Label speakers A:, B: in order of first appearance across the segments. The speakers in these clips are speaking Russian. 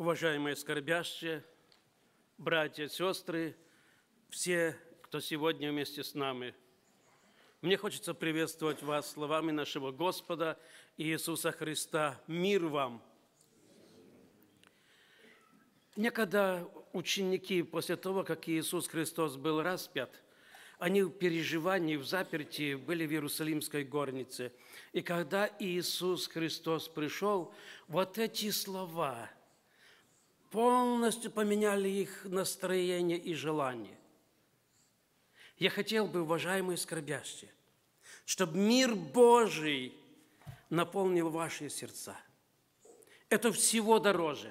A: Уважаемые скорбящие, братья, сестры, все, кто сегодня вместе с нами, мне хочется приветствовать вас словами нашего Господа Иисуса Христа. Мир вам! Некогда ученики, после того, как Иисус Христос был распят, они в переживании, в заперти были в Иерусалимской горнице. И когда Иисус Христос пришел, вот эти слова полностью поменяли их настроение и желание. Я хотел бы, уважаемые скорбящие, чтобы мир Божий наполнил ваши сердца. Это всего дороже.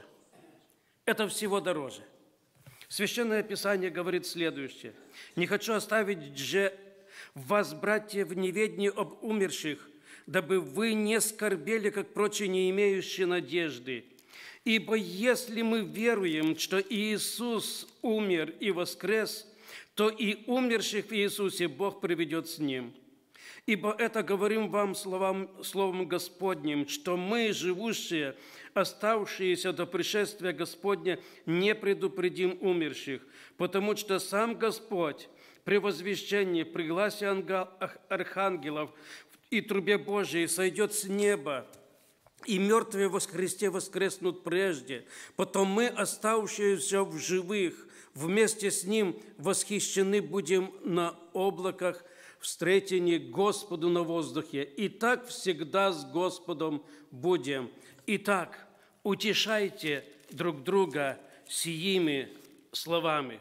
A: Это всего дороже. Священное Писание говорит следующее. «Не хочу оставить же вас, братья, в неведении об умерших, дабы вы не скорбели, как прочие, не имеющие надежды. Ибо если мы веруем, что Иисус умер и воскрес, то и умерших в Иисусе Бог приведет с Ним. Ибо это говорим вам словом Господним, что мы, живущие, оставшиеся до пришествия Господня, не предупредим умерших, потому что сам Господь при возвещении, при гласе архангелов и трубе Божией сойдет с неба, и мертвые во Христе воскреснут прежде. Потом мы, оставшиеся в живых, вместе с Ним восхищены будем на облаках, встретении к Господу на воздухе. И так всегда с Господом будем. Итак, утешайте друг друга сими словами».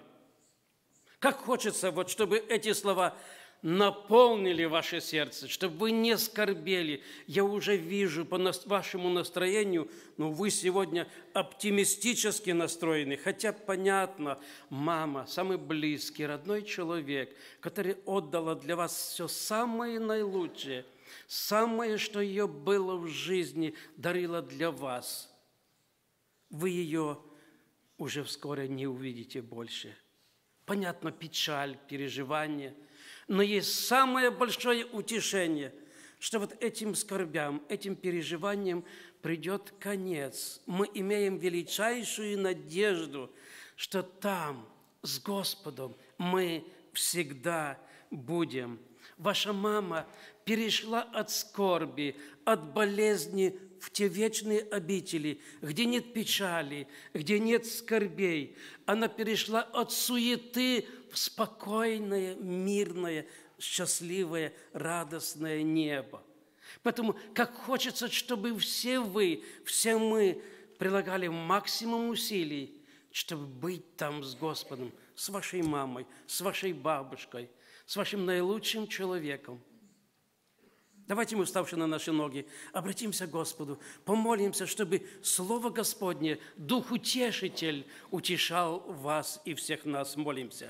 A: Как хочется, чтобы эти слова наполнили ваше сердце, чтобы вы не скорбели. Я уже вижу по вашему настроению, но вы сегодня оптимистически настроены. Хотя, понятно, мама, самый близкий, родной человек, который отдала для вас все самое наилучшее, самое, что ее было в жизни, дарила для вас. Вы ее уже вскоре не увидите больше. Понятно, печаль, переживания, но есть самое большое утешение, что вот этим скорбям, этим переживаниям придет конец. Мы имеем величайшую надежду, что там с Господом мы всегда будем. Ваша мама перешла от скорби, от болезни в те вечные обители, где нет печали, где нет скорбей. Она перешла от суеты в спокойное, мирное, счастливое, радостное небо. Поэтому как хочется, чтобы все вы, все мы прилагали максимум усилий, чтобы быть там с Господом, с вашей мамой, с вашей бабушкой, с вашим наилучшим человеком. Давайте мы, вставши на наши ноги, обратимся к Господу, помолимся, чтобы Слово Господне, Дух Утешитель, утешал вас и всех нас. Молимся.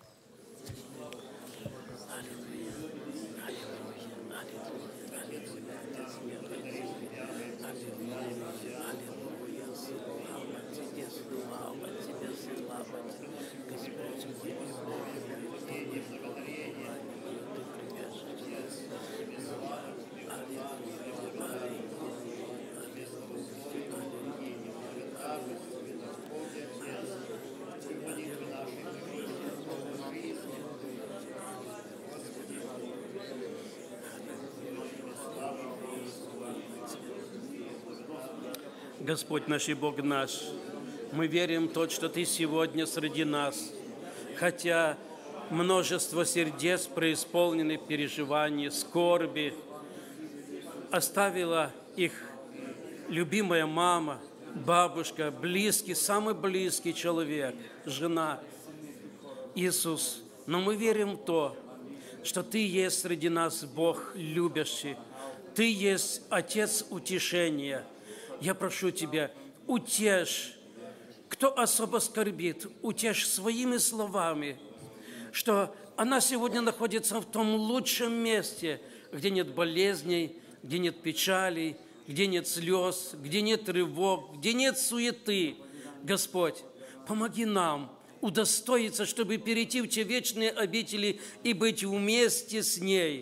A: Господь наш и Бог наш, мы верим в то, что Ты сегодня среди нас, хотя множество сердец преисполнены переживаний, скорби, оставила их любимая мама, бабушка, близкий, самый близкий человек, жена, Иисус. Но мы верим в то, что Ты есть среди нас Бог любящий, Ты есть Отец утешения. Я прошу Тебя, утешь, кто особо скорбит, утешь своими словами, что она сегодня находится в том лучшем месте, где нет болезней, где нет печалей, где нет слез, где нет тревог, где нет суеты. Господь, помоги нам удостоиться, чтобы перейти в те вечные обители и быть вместе с ней.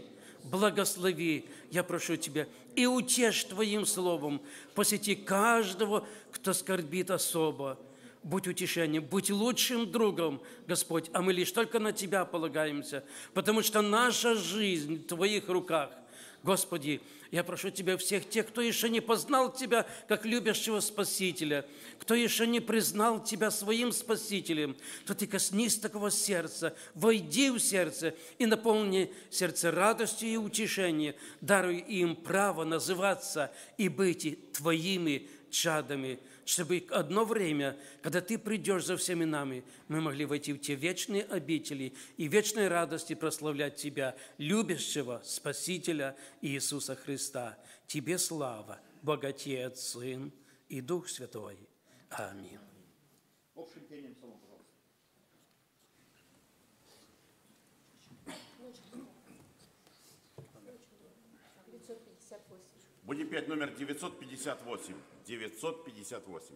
A: благослови, я прошу Тебя, и утешь Твоим словом, посети каждого, кто скорбит особо. Будь утешением, будь лучшим другом, Господь, а мы лишь только на Тебя полагаемся, потому что наша жизнь в Твоих руках. Господи, я прошу Тебя, всех тех, кто еще не познал Тебя как любящего Спасителя, кто еще не признал Тебя своим Спасителем, то Ты коснись такого сердца, войди в сердце и наполни сердце радостью и утешением, даруй им право называться и быть Твоими чадами, чтобы одно время, когда Ты придешь за всеми нами, мы могли войти в те вечные обители и вечной радости прославлять Тебя, любящего Спасителя Иисуса Христа. Тебе слава, Бог Отец, Сын и Дух Святой. Аминь.
B: Общим пением псалом, пожалуйста.
C: Будем петь номер 958. 958.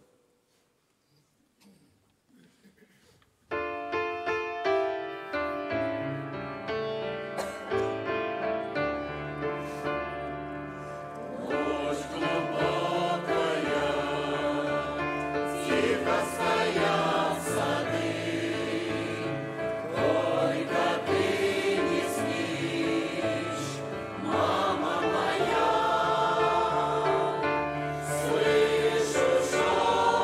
D: Слышу,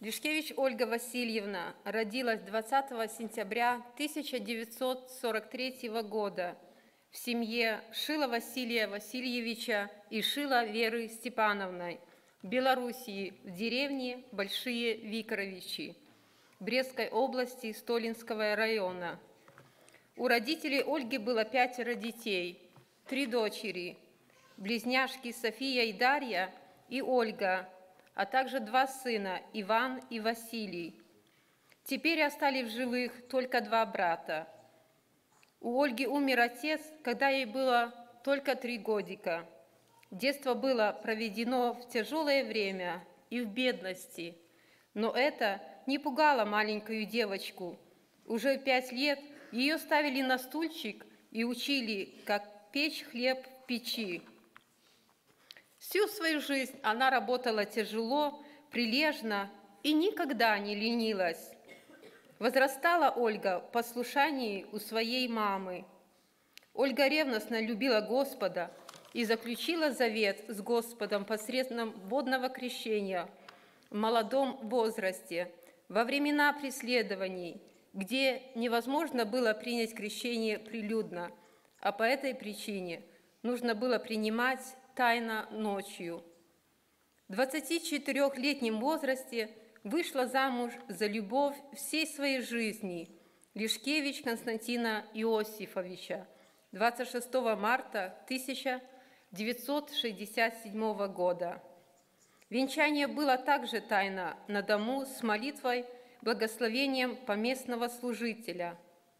D: Лишкевич Ольга Васильевна родилась 20 сентября 1943 года в семье Шила Василия Васильевича и Шила Веры Степановной в Белоруссии, в деревне Большие Викоровичи Брестской области Столинского района. У родителей Ольги было 5 детей, 3 дочери, близняшки София и Дарья и Ольга, а также 2 сына, Иван и Василий. Теперь остались в живых только 2 брата. У Ольги умер отец, когда ей было только 3 годика. Детство было проведено в тяжелое время и в бедности, но это не пугало маленькую девочку. Уже в 5 лет ее ставили на стульчик и учили, как печь хлеб в печи. Всю свою жизнь она работала тяжело, прилежно и никогда не ленилась. Возрастала Ольга в послушании у своей мамы. Ольга ревностно любила Господа и заключила завет с Господом посредством водного крещения в молодом возрасте, во времена преследований, где невозможно было принять крещение прилюдно, а по этой причине нужно было принимать тайно ночью. В 24-летнем возрасте вышла замуж за любовь всей своей жизни Лишкевич Константина Иосифовича 26 марта 1967 года. Венчание было также тайно на дому с молитвой, благословением поместного служителя.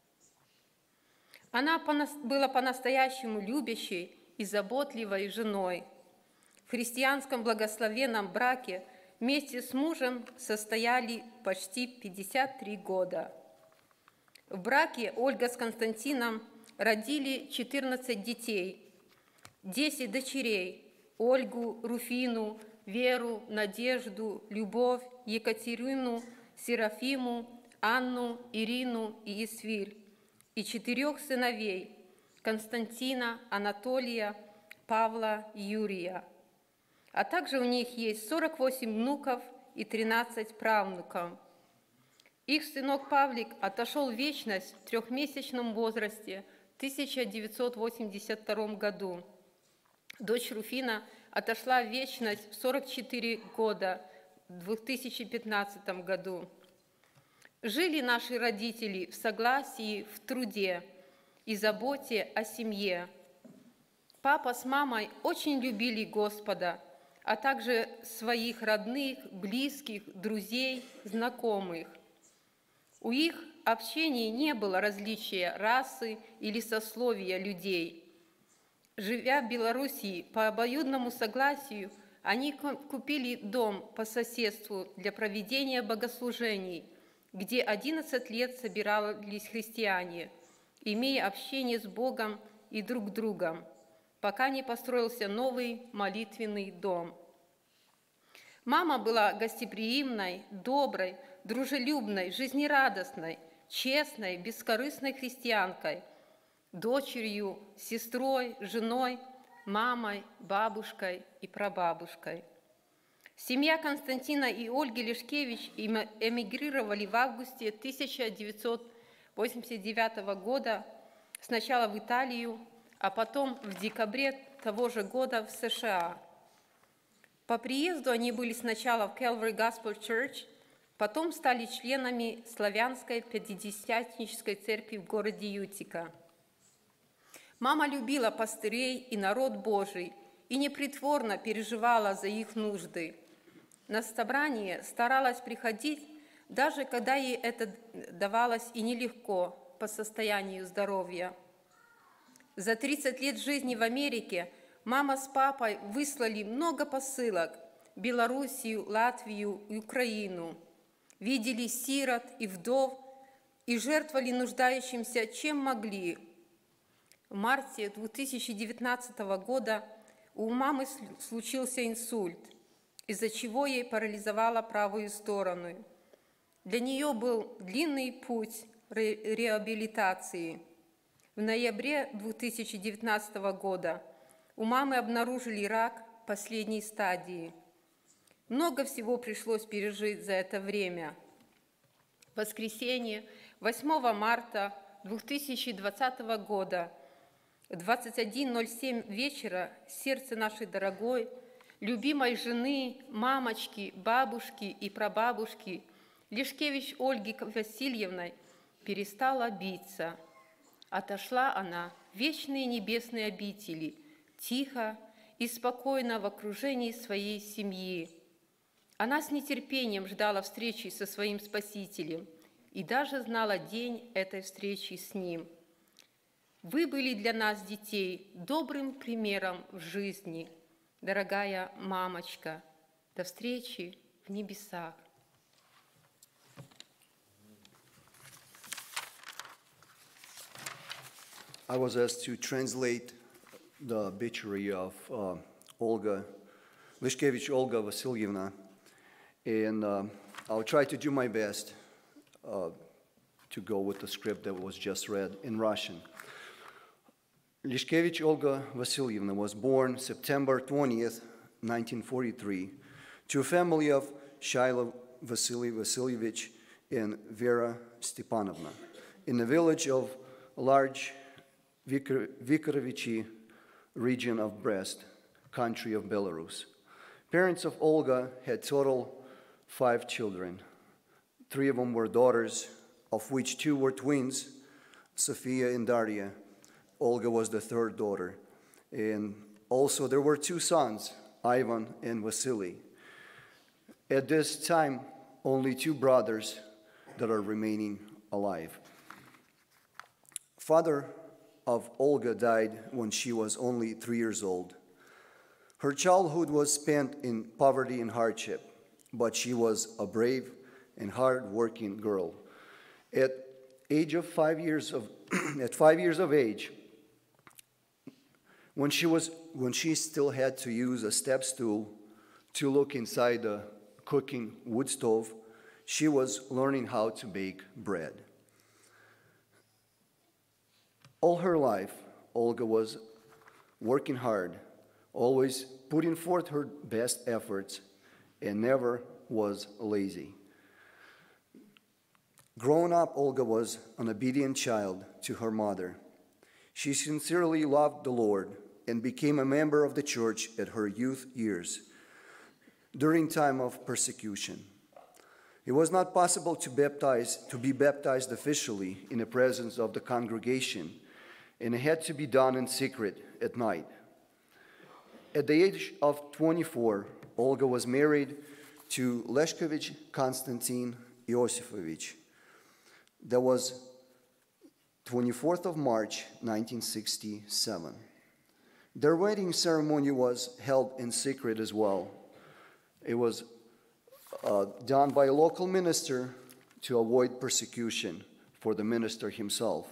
D: Она была по-настоящему любящей и заботливой женой. В христианском благословенном браке вместе с мужем состояли почти 53 года. В браке Ольга с Константином родили 14 детей, 10 дочерей – Ольгу, Руфину, Веру, Надежду, Любовь, Екатерину, Серафиму, Анну, Ирину и Исвирь, и 4 сыновей – Константина, Анатолия, Павла, Юрия. А также у них есть 48 внуков и 13 правнуков. Их сынок Павлик отошел в вечность в 3-месячном возрасте в 1982 году. Дочь Руфина отошла в вечность в 44 года в 2015 году. Жили наши родители в согласии, в труде и заботе о семье. Папа с мамой очень любили Господа, а также своих родных, близких, друзей, знакомых. У их общения не было различия расы или сословия людей. Живя в Белоруссии по обоюдному согласию, они купили дом по соседству для проведения богослужений, где 11 лет собирались христиане, имея общение с Богом и друг другом, пока не построился новый молитвенный дом. Мама была гостеприимной, доброй, дружелюбной, жизнерадостной, честной, бескорыстной христианкой, дочерью, сестрой, женой, мамой, бабушкой и прабабушкой. Семья Константина и Ольги Лишкевич эмигрировали в августе 1989 года сначала в Италию, а потом в декабре того же года в США. По приезду они были сначала в Calvary Gospel Church, потом стали членами Славянской пятидесятнической церкви в городе Ютика. Мама любила пастырей и народ Божий и непритворно переживала за их нужды. На собрание старалась приходить, даже когда ей это давалось и нелегко по состоянию здоровья. За 30 лет жизни в Америке мама с папой выслали много посылок в Белоруссию, Латвию и Украину, видели сирот и вдов и жертвовали нуждающимся, чем могли. В марте 2019 года у мамы случился инсульт, из-за чего ей парализовало правую сторону. Для нее был длинный путь реабилитации. В ноябре 2019 года у мамы обнаружили рак последней стадии. Много всего пришлось пережить за это время. В воскресенье, 8 марта 2020 года, в 21:07 вечера, сердце нашей дорогой, любимой жены, мамочки, бабушки и прабабушки Лешкевич Ольги Васильевной перестало биться. Отошла она в вечные небесные обители, тихо и спокойно в окружении своей семьи. Она с нетерпением ждала встречи со своим Спасителем и даже знала день этой встречи с Ним. Вы были для нас, детей, добрым примером в жизни, дорогая мамочка. До встречи в небесах.
E: I was asked to translate the obituary of Olga Vasilyevna, and I'll try to do my best to go with the script that was just read in Russian. Leshkevich Olga Vasilyevna was born September 20th, 1943, to a family of Shaila Vasily Vasilyevich and Vera Stepanovna in the village of large Vikarovichi region of Brest, country of Belarus. Parents of Olga had total 5 children. 3 of them were daughters, of which 2 were twins, Sofia and Daria. Olga was the 3rd daughter. And also there were 2 sons, Ivan and Vasily. At this time, only 2 brothers that are remaining alive. Father of Olga died when she was only 3 years old. Her childhood was spent in poverty and hardship, but she was a brave and hard-working girl. At 5 years of age, when she still had to use a step stool to look inside the cooking wood stove, she was learning how to bake bread. All her life, Olga was working hard, always putting forth her best efforts, and never was lazy. Growing up, Olga was an obedient child to her mother. She sincerely loved the Lord and became a member of the church at her youth years during time of persecution. It was not possible to be baptized officially in the presence of the congregation, and it had to be done in secret at night. At the age of 24, Olga was married to Leshkevich Konstantin Iosifovich. That was 24th of March, 1967. Their wedding ceremony was held in secret as well. It was done by a local minister to avoid persecution for the minister himself.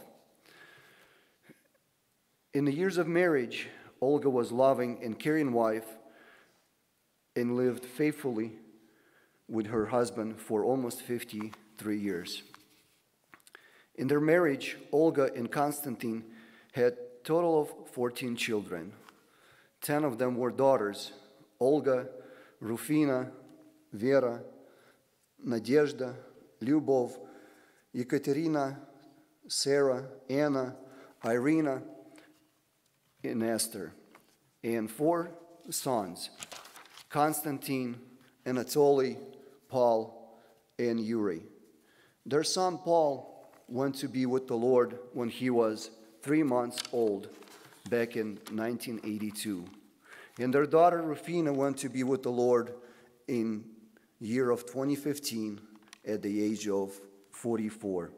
E: In the years of marriage, Olga was loving and caring wife and lived faithfully with her husband for almost 53 years. In their marriage, Olga and Konstantin had a total of 14 children. 10 of them were daughters: Olga, Rufina, Vera, Nadezhda, Lyubov, Ekaterina, Sarah, Anna, Irina, and Esther, and 4 sons: Konstantin, Anatoly, Paul, and Yuri. Their son Paul went to be with the Lord when he was 3 months old back in 1982. And their daughter Rufina went to be with the Lord in year of 2015 at the age of 44.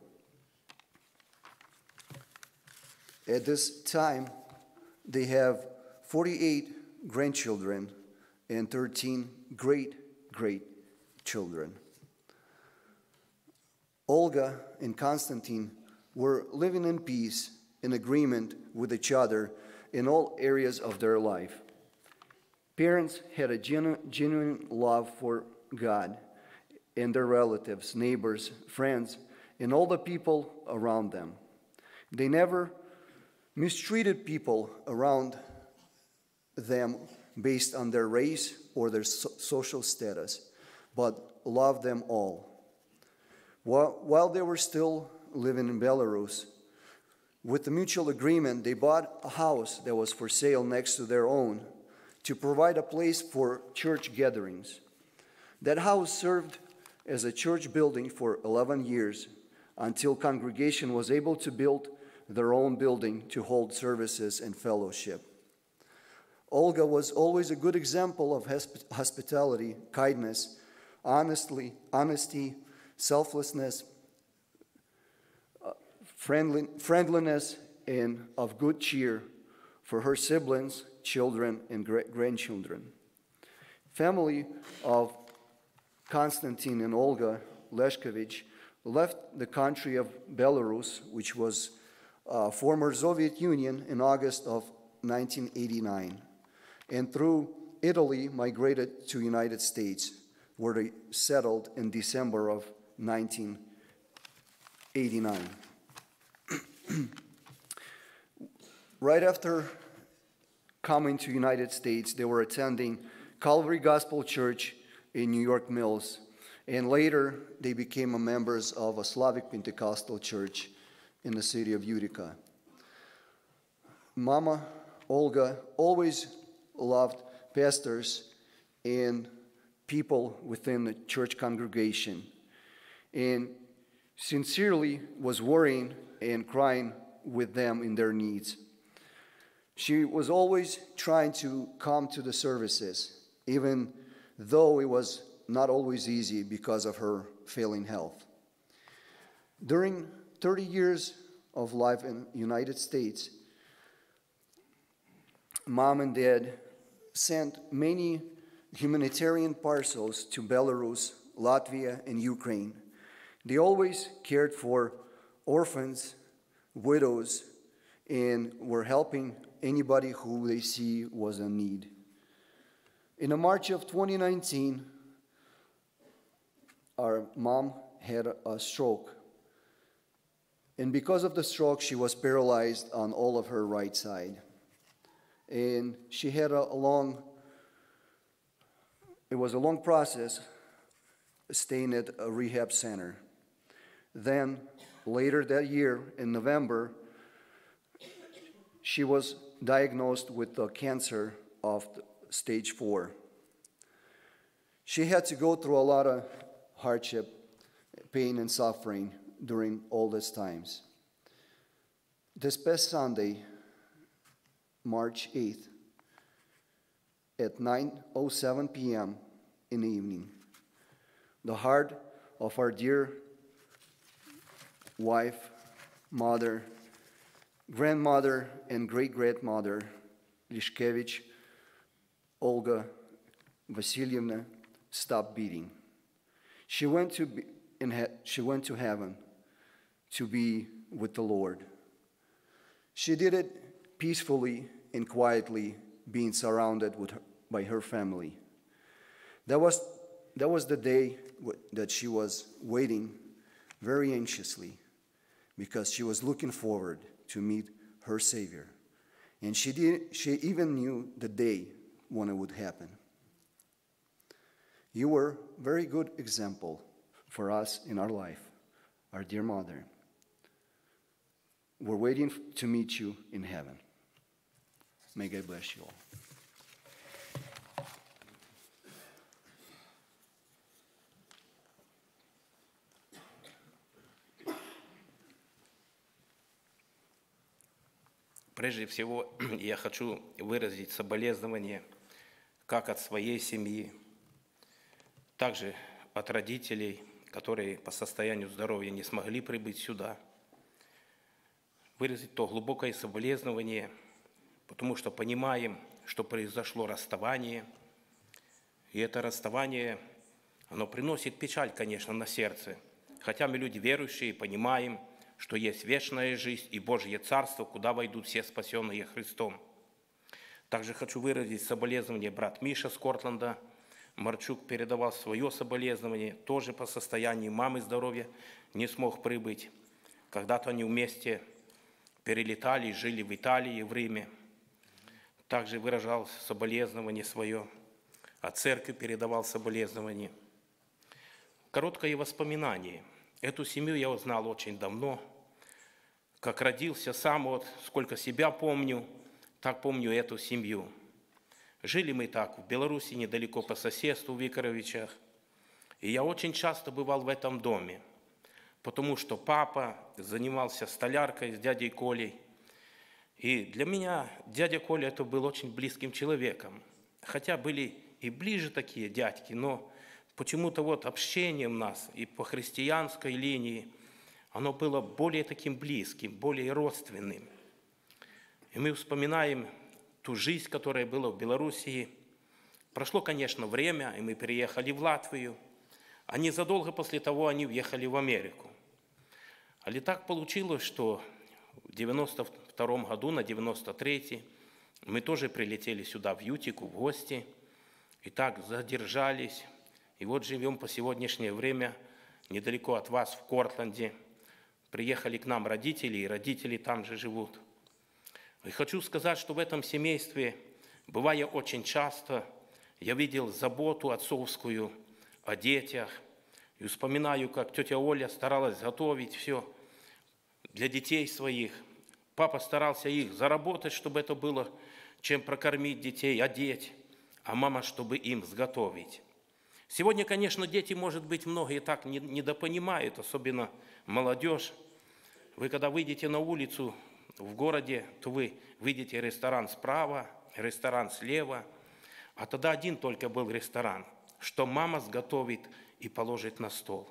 E: At this time, they have 48 grandchildren and 13 great-great-children. Olga and Konstantin were living in peace, in agreement with each other in all areas of their life. Parents had a genuine love for God and their relatives, neighbors, friends, and all the people around them. They never mistreated people around them based on their race or their social status, but loved them all. While they were still living in Belarus, with the mutual agreement, they bought a house that was for sale next to their own to provide a place for church gatherings. That house served as a church building for 11 years until congregation was able to build their own building to hold services and fellowship. Olga was always a good example of hospitality, kindness, honesty, selflessness, friendliness, and of good cheer for her siblings, children, and grandchildren. Family of Konstantin and Olga Leshkovich left the country of Belarus, which was former Soviet Union, in August of 1989, and through Italy migrated to United States, where they settled in December of 1989. Right after coming to United States, they were attending Calvary Gospel Church in New York Mills, and later they became members of a Slavic Pentecostal church in the city of Utica. Mama Olga always loved pastors and people within the church congregation, and sincerely was worrying and crying with them in their needs. She was always trying to come to the services, even though it was not always easy because of her failing health. During 30 years of life in the United States, Mom and Dad sent many humanitarian parcels to Belarus, Latvia, and Ukraine. They always cared for orphans, widows, and were helping anybody who they see was in need. In March of 2019, our mom had a stroke. And because of the stroke, she was paralyzed on all of her right side. And she had it was a long process staying at a rehab center. Then, later that year, in November, she was diagnosed with the cancer of stage 4. She had to go through a lot of hardship, pain, and suffering during all these times. This past Sunday, March 8th, at 9:07 p.m. in the evening, the heart of our dear wife, mother, grandmother, and great-grandmother, Leshkovich Olga Vasilyevna, stopped beating. She went to heaven to be with the Lord. She did it peacefully and quietly, being surrounded by her family. That was the day that she was waiting very anxiously, because she was looking forward to meet her Savior. And she even knew the day when it would happen. You were a very good example for us in our life, our dear mother. We're waiting to meet you in heaven. May God bless you all.
F: Прежде всего, я хочу выразить соболезнования как от своей семьи, также от родителей, которые по состоянию здоровья не смогли прибыть сюда. Выразить то глубокое соболезнование, потому что понимаем, что произошло расставание, и это расставание, оно приносит печаль, конечно, на сердце. Хотя мы люди верующие, понимаем, что есть вечная жизнь и Божье Царство, куда войдут все спасенные Христом. Также хочу выразить соболезнование брат Миша с Кортленда. Марчук передавал свое соболезнование, тоже по состоянию мамы здоровья не смог прибыть. Когда-то они вместе перелетали, жили в Италии, в Риме. также выражал соболезнование свое, а церкви передавал соболезнования. Короткое воспоминание. Эту семью я узнал очень давно. Как родился сам, вот сколько себя помню, так помню эту семью. Жили мы так в Беларуси, недалеко по соседству, в Викоровичах. И я очень часто бывал в этом доме, потому что папа занимался столяркой с дядей Колей. И для меня дядя Коля это был очень близким человеком. Хотя были и ближе такие дядьки, но почему-то вот общение у нас и по христианской линии, оно было более таким близким, более родственным. И мы вспоминаем ту жизнь, которая была в Белоруссии. Прошло, конечно, время, и мы переехали в Латвию, а незадолго после того они въехали в Америку. Але так получилось, что в 92 году, на 93-й, мы тоже прилетели сюда, в Ютику, в гости, и так задержались. И вот живем по сегодняшнее время недалеко от вас, в Кортленде. Приехали к нам родители, и родители там же живут. И хочу сказать, что в этом семействе, бывая очень часто, я видел заботу отцовскую о детях. И вспоминаю, как тетя Оля старалась готовить все для детей своих. Папа старался их заработать, чтобы это было, чем прокормить детей, одеть, а мама, чтобы им сготовить. Сегодня, конечно, дети, может быть, многие так недопонимают, особенно молодежь. Вы, когда выйдете на улицу в городе, то вы видите ресторан справа, ресторан слева, а тогда один только был ресторан, что мама сготовит и положит на стол.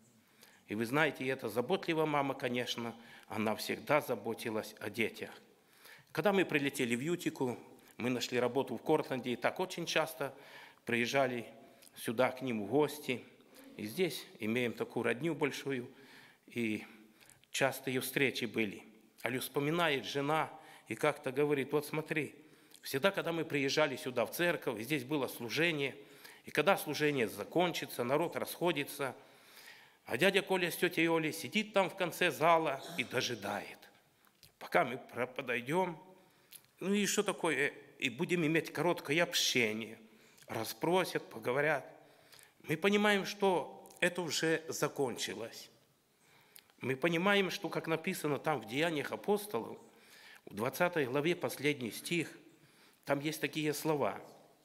F: И вы знаете, эта заботливая мама, конечно, она всегда заботилась о детях. Когда мы прилетели в Ютику, мы нашли работу в Кортленде, и так очень часто приезжали сюда к ним в гости. И здесь имеем такую родню большую, и частые встречи были. Али вспоминает жена и как-то говорит, вот смотри, всегда, когда мы приезжали сюда в церковь, здесь было служение, и когда служение закончится, народ расходится, а дядя Коля с тетей Олей сидит там в конце зала и дожидает, пока мы подойдем, ну и что такое, и будем иметь короткое общение, расспросят, поговорят. Мы понимаем, что это уже закончилось. Мы понимаем, что, как написано там в Деяниях апостолов, в 20 главе последний стих, там есть такие слова,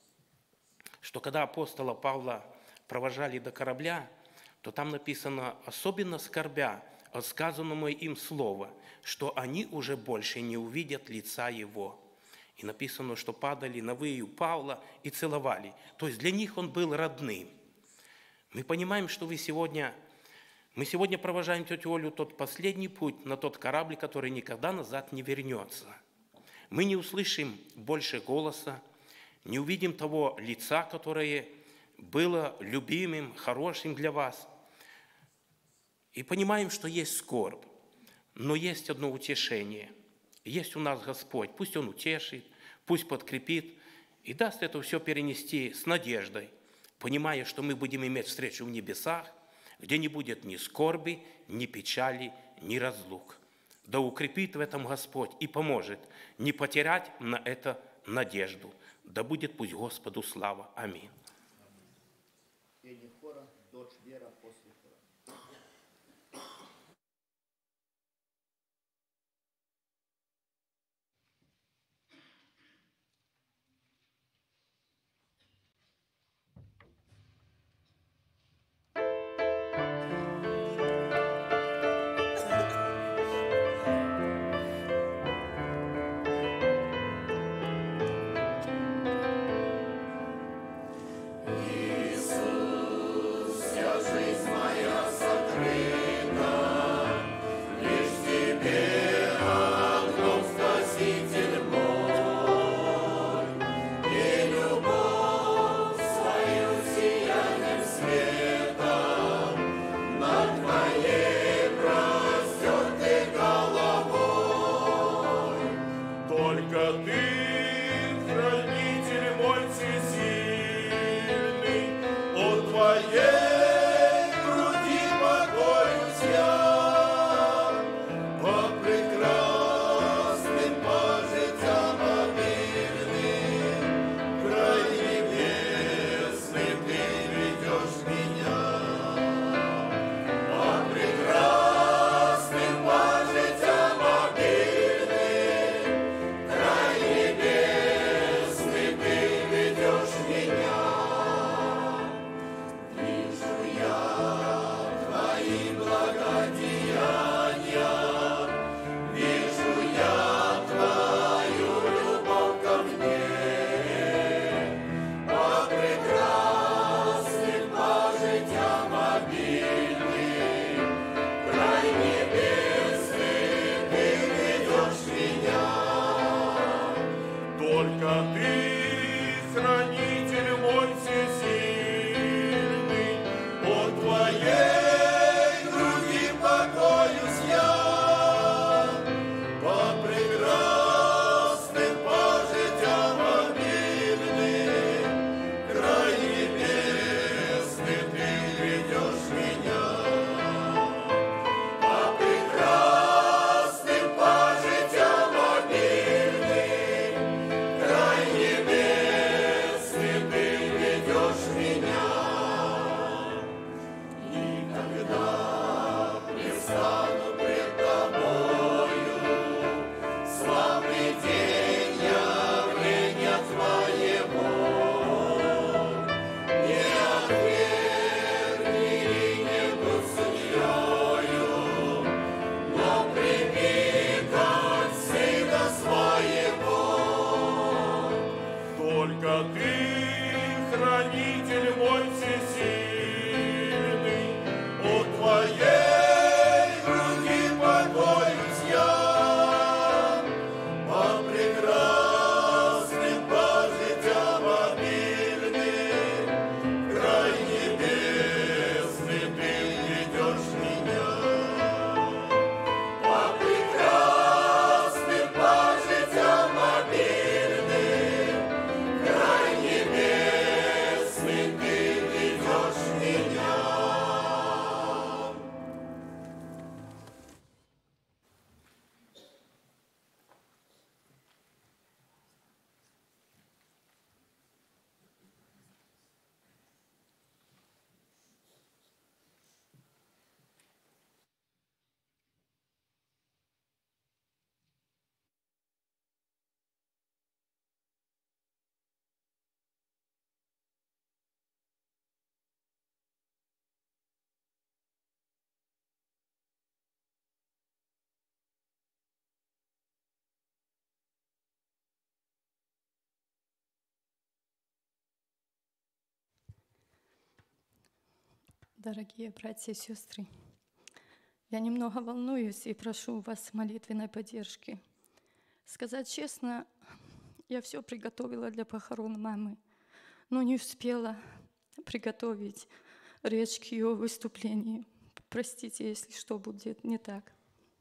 F: что когда апостола Павла провожали до корабля, то там написано, особенно скорбя о сказанному им слово, что они уже больше не увидят лица его. И написано, что падали на выю Павла и целовали. То есть для них он был родным. Мы понимаем, что мы сегодня провожаем тетю Олю тот последний путь на тот корабль, который никогда назад не вернется. Мы не услышим больше голоса, не увидим того лица, которое было любимым, хорошим для вас. И понимаем, что есть скорбь, но есть одно утешение. Есть у нас Господь, пусть Он утешит, пусть подкрепит и даст это все перенести с надеждой, понимая, что мы будем иметь встречу в небесах, где не будет ни скорби, ни печали, ни разлук. Да укрепит в этом Господь и поможет не потерять на это надежду. Да будет пусть Господу слава. Аминь.
B: Пение хора, дочь Вера после хора.
G: Иисус, вся жизнь моя. Спаситель мой всесильный, у Твоей груди покоюсь я, по прекрасным, по життям обильным, край небесный Ты ведешь меня. По прекрасным, по життям обильным, край небесный Ты ведешь меня.
H: Дорогие братья и сестры, я немного волнуюсь и прошу у вас молитвенной поддержки. Сказать честно, я все приготовила для похорон мамы, но не успела приготовить речь к ее выступлению. Простите, если что будет не так.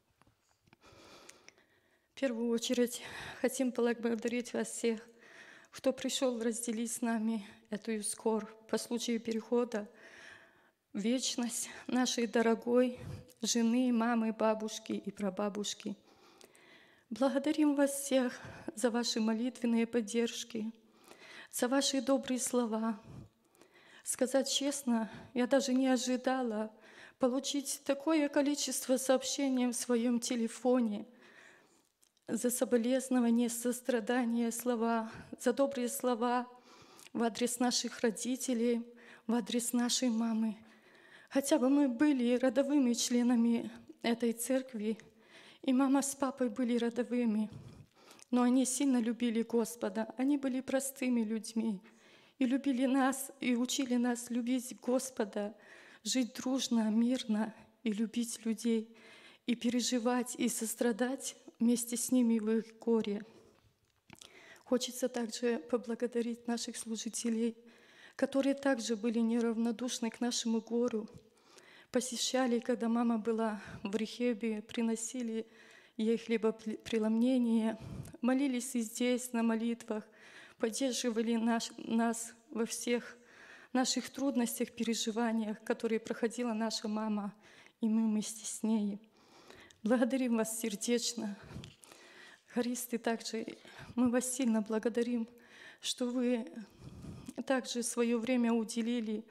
H: В первую очередь хотим поблагодарить вас всех, кто пришел разделить с нами эту скорбь по случаю перехода в вечность нашей дорогой жены, мамы, бабушки и прабабушки. Благодарим вас всех за ваши молитвенные поддержки, за ваши добрые слова. Сказать честно, я даже не ожидала получить такое количество сообщений в своем телефоне за соболезнования, сострадания, слова, за добрые слова в адрес наших родителей, в адрес нашей мамы. Хотя бы мы были родовыми членами этой церкви, и мама с папой были родовыми, но они сильно любили Господа. Они были простыми людьми и любили нас, и учили нас любить Господа, жить дружно, мирно и любить людей, и переживать, и сострадать вместе с ними в их горе. Хочется также поблагодарить наших служителей, которые также были неравнодушны к нашему горю, посещали, когда мама была в рехебе, приносили ей хлебопреломление, молились и здесь на молитвах, поддерживали нас во всех наших трудностях, переживаниях, которые проходила наша мама, и мы вместе с ней. Благодарим вас сердечно. Хористы также, мы вас сильно благодарим, что вы также свое время уделили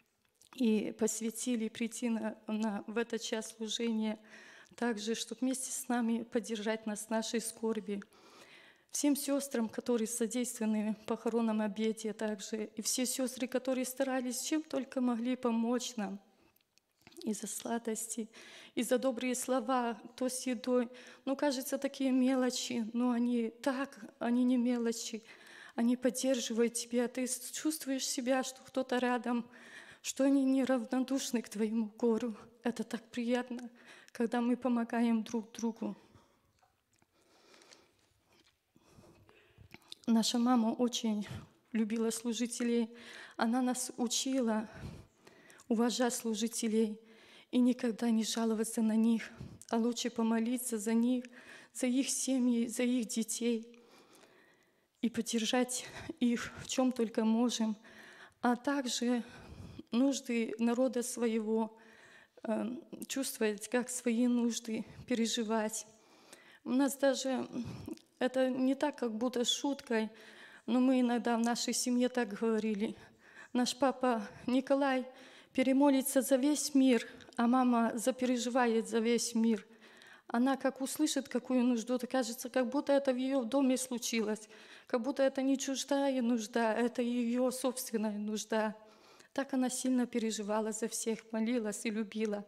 H: и посвятили прийти в этот час служения, также, чтобы вместе с нами поддержать нас в нашей скорби. Всем сестрам, которые содействовали похоронам обете, также, и все сестры, которые старались, чем только могли помочь нам, и за сладости, и за добрые слова, кто с едой. Ну, кажется, такие мелочи, но они не мелочи. Они поддерживают тебя, ты чувствуешь себя, что кто-то рядом, что они неравнодушны к твоему горю. Это так приятно, когда мы помогаем друг другу. Наша мама очень любила служителей. Она нас учила уважать служителей и никогда не жаловаться на них, а лучше помолиться за них, за их семьи, за их детей и поддержать их в чем только можем, а также нужды народа своего чувствовать, как свои нужды переживать. У нас даже это не так, как будто шуткой, но мы иногда в нашей семье так говорили. Наш папа Николай перемолится за весь мир, а мама запереживает за весь мир. Она как услышит какую нужду, то кажется, как будто это в ее доме случилось, как будто это не чуждая нужда, это ее собственная нужда. Так она сильно переживала за всех, молилась и любила.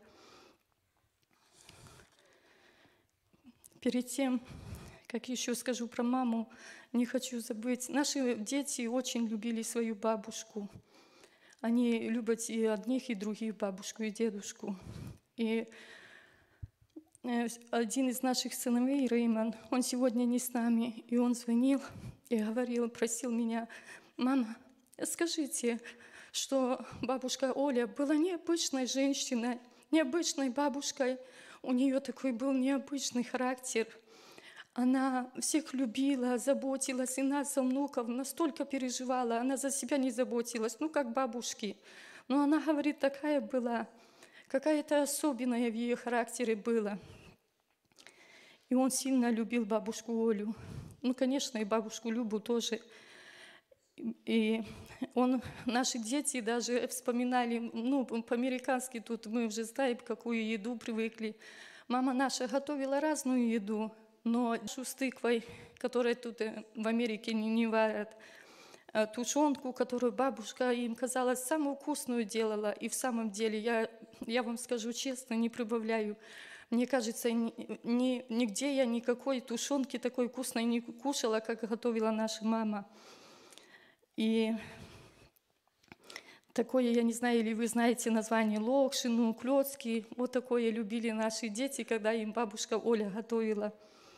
H: Перед тем, как еще скажу про маму, не хочу забыть. Наши дети очень любили свою бабушку. Они любят и одних, и других, бабушку и дедушку. И один из наших сыновей, Реймон, он сегодня не с нами, и он звонил и говорил, просил меня: «Мама, скажите, что бабушка Оля была необычной женщиной, необычной бабушкой. У нее такой был необычный характер. Она всех любила, заботилась, и нас, за внуков, настолько переживала. Она за себя не заботилась, ну, как бабушки. Но она, говорит, такая была, какая-то особенная в ее характере была». И он сильно любил бабушку Олю. Ну, конечно, и бабушку Любу тоже. И наши дети даже вспоминали, ну, по-американски тут мы уже знаем, какую еду привыкли. Мама наша готовила разную еду, но с тыквой, которая тут в Америке не варят, тушенку, которую бабушка им, казалось, самую вкусную делала. И в самом деле, я вам скажу честно, не прибавляю. Мне кажется, нигде я никакой тушенки такой вкусной не кушала, как готовила наша мама. И такое, я не знаю, или вы знаете название локшину, клёцки. Вот такое любили наши дети, когда им бабушка Оля готовила.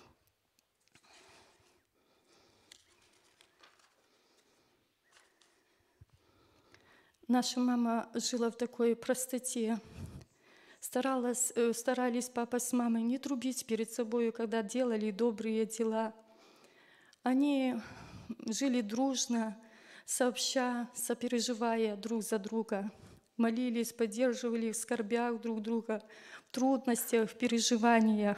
H: Наша мама жила в такой простоте. Старались папа с мамой не трубить перед собой, когда делали добрые дела. Они жили дружно, сообща, сопереживая друг за друга. Молились, поддерживали в скорбях друг друга, в трудностях, в переживаниях.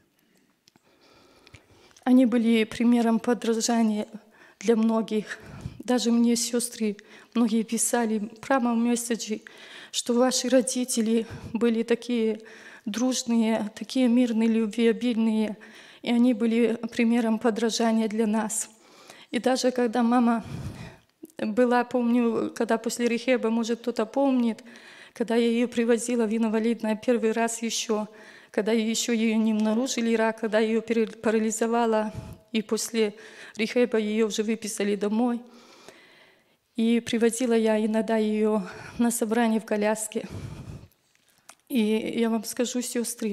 H: Они были примером подражания для многих. Даже мне сестры многие писали прямо в месседжи, что ваши родители были такие дружные, такие мирные, любвеобильные, и они были примером подражания для нас. И даже когда мама была, помню, когда после рехеба, может, кто-то помнит, когда я ее привозила в инвалидное первый раз еще, когда еще ее не обнаружили рак, когда ее парализовало, и после рехеба ее уже выписали домой. И привозила я иногда ее на собрание в коляске. И я вам скажу, сестры,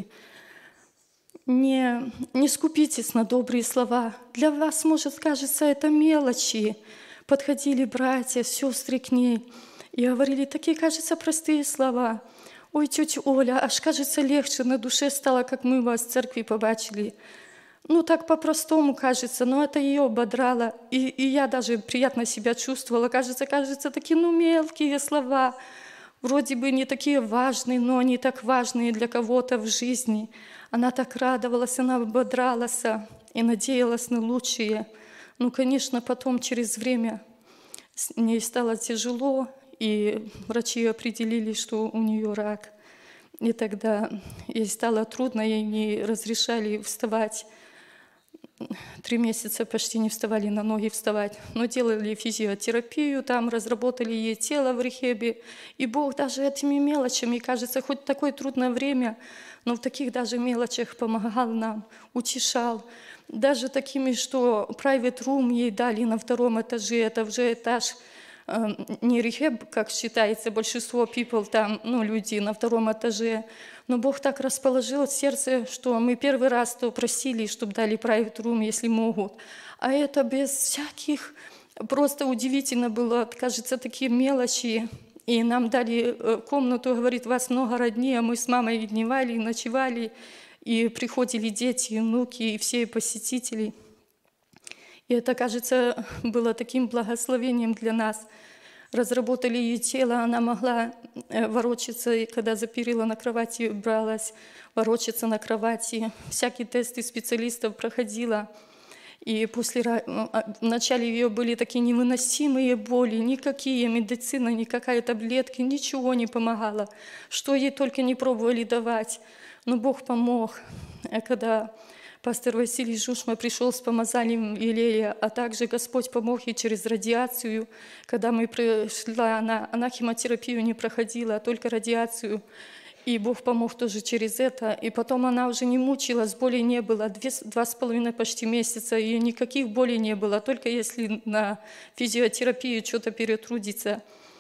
H: не скупитесь на добрые слова. Для вас, может, кажется, это мелочи. Подходили братья, сестры к ней и говорили такие, кажется, простые слова. «Ой, тетя Оля, аж, кажется, легче на душе стало, как мы вас в церкви побачили». Ну, так по-простому кажется, но это ее ободрало. И я даже приятно себя чувствовала. Кажется, такие, мелкие слова. Вроде бы не такие важные, но они так важные для кого-то в жизни. Она так радовалась, она ободралась и надеялась на лучшее. Ну, конечно, потом через время с ней стало тяжело, и врачи определили, что у нее рак. И тогда ей стало трудно, ей не разрешали вставать. 3 месяца почти не вставали на ноги вставать, но делали физиотерапию, там разработали ей тело в рехебе. И Бог даже этими мелочами, кажется, хоть такое трудное время, но в таких даже мелочах помогал нам, утешал. Даже такими, что private room ей дали на 2-м этаже, это уже этаж, не рехеб, как считается, большинство people там, люди на 2-м этаже. Но Бог так расположил сердце, что мы первый раз то просили, чтобы дали private room, если могут. А это без всяких, просто удивительно было, кажется, такие мелочи. И нам дали комнату, говорит, вас много родней, а мы с мамой дневали, ночевали, и приходили дети, внуки, и все посетители. И это, кажется, было таким благословением для нас. Разработали ее тело, она могла ворочаться, и когда за перила на кровати бралась, ворочаться на кровати. Всякие тесты специалистов проходила. И вначале ее были такие невыносимые боли, никакие медицина, никакая таблетка, ничего не помогало. Что ей только не пробовали давать. Но Бог помог. Когда пастор Василий Жушма пришел с помазанием Елея, а также Господь помог ей через радиацию. Когда мы пришли, она химиотерапию не проходила, а только радиацию. И Бог помог тоже через это. И потом она уже не мучилась, боли не было. 2,5 почти месяца, и никаких болей не было. Только если на физиотерапию что-то перетрудиться.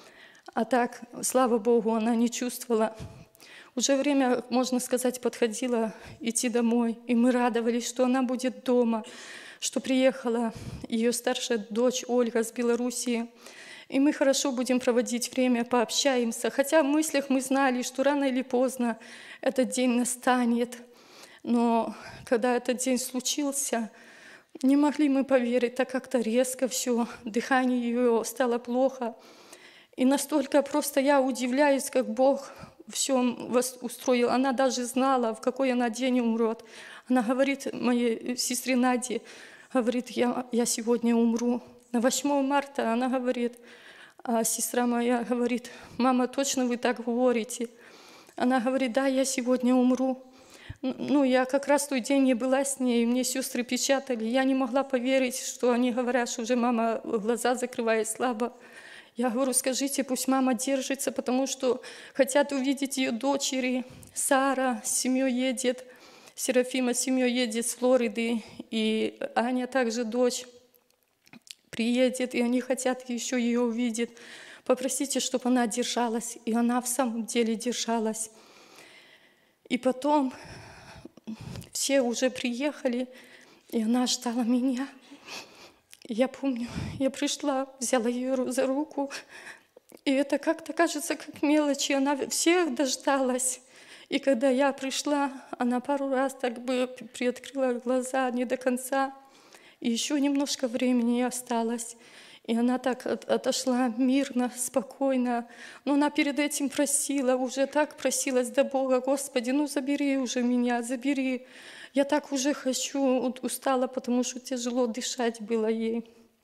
H: А так, слава Богу, она не чувствовала. Уже время, можно сказать, подходило идти домой, и мы радовались, что она будет дома, что приехала ее старшая дочь Ольга с Белоруссии, и мы хорошо будем проводить время, пообщаемся. Хотя в мыслях мы знали, что рано или поздно этот день настанет. Но когда этот день случился, не могли мы поверить, так как-то резко все, дыхание ее стало плохо. И настолько просто я удивляюсь, как Бог все устроил. Она даже знала, в какой она день умрет. Она говорит моей сестре Наде, говорит, я сегодня умру. На 8 марта она говорит, а сестра моя говорит, мама, точно вы так говорите? Она говорит, да, я сегодня умру. Ну, я как раз в тот день не была с ней, мне сестры печатали. Я не могла поверить, что они говорят, что уже мама глаза закрывает слабо. Я говорю, скажите, пусть мама держится, потому что хотят увидеть ее дочери. Сара с семьей едет, Серафима с семьей едет с Флориды, и Аня также дочь приедет, и они хотят еще ее увидеть. Попросите, чтобы она держалась. И она в самом деле держалась. И потом все уже приехали, и она ждала меня. Я помню, я пришла, взяла ее за руку, и это как-то кажется, как мелочи. Она всех дождалась. И когда я пришла, она пару раз так бы приоткрыла глаза не до конца, и еще немножко времени осталось. И она так отошла мирно, спокойно. Но она перед этим просила, уже так просилась до Бога, Господи, ну забери уже меня, забери. Я так уже хочу, устала, потому что тяжело дышать было ей.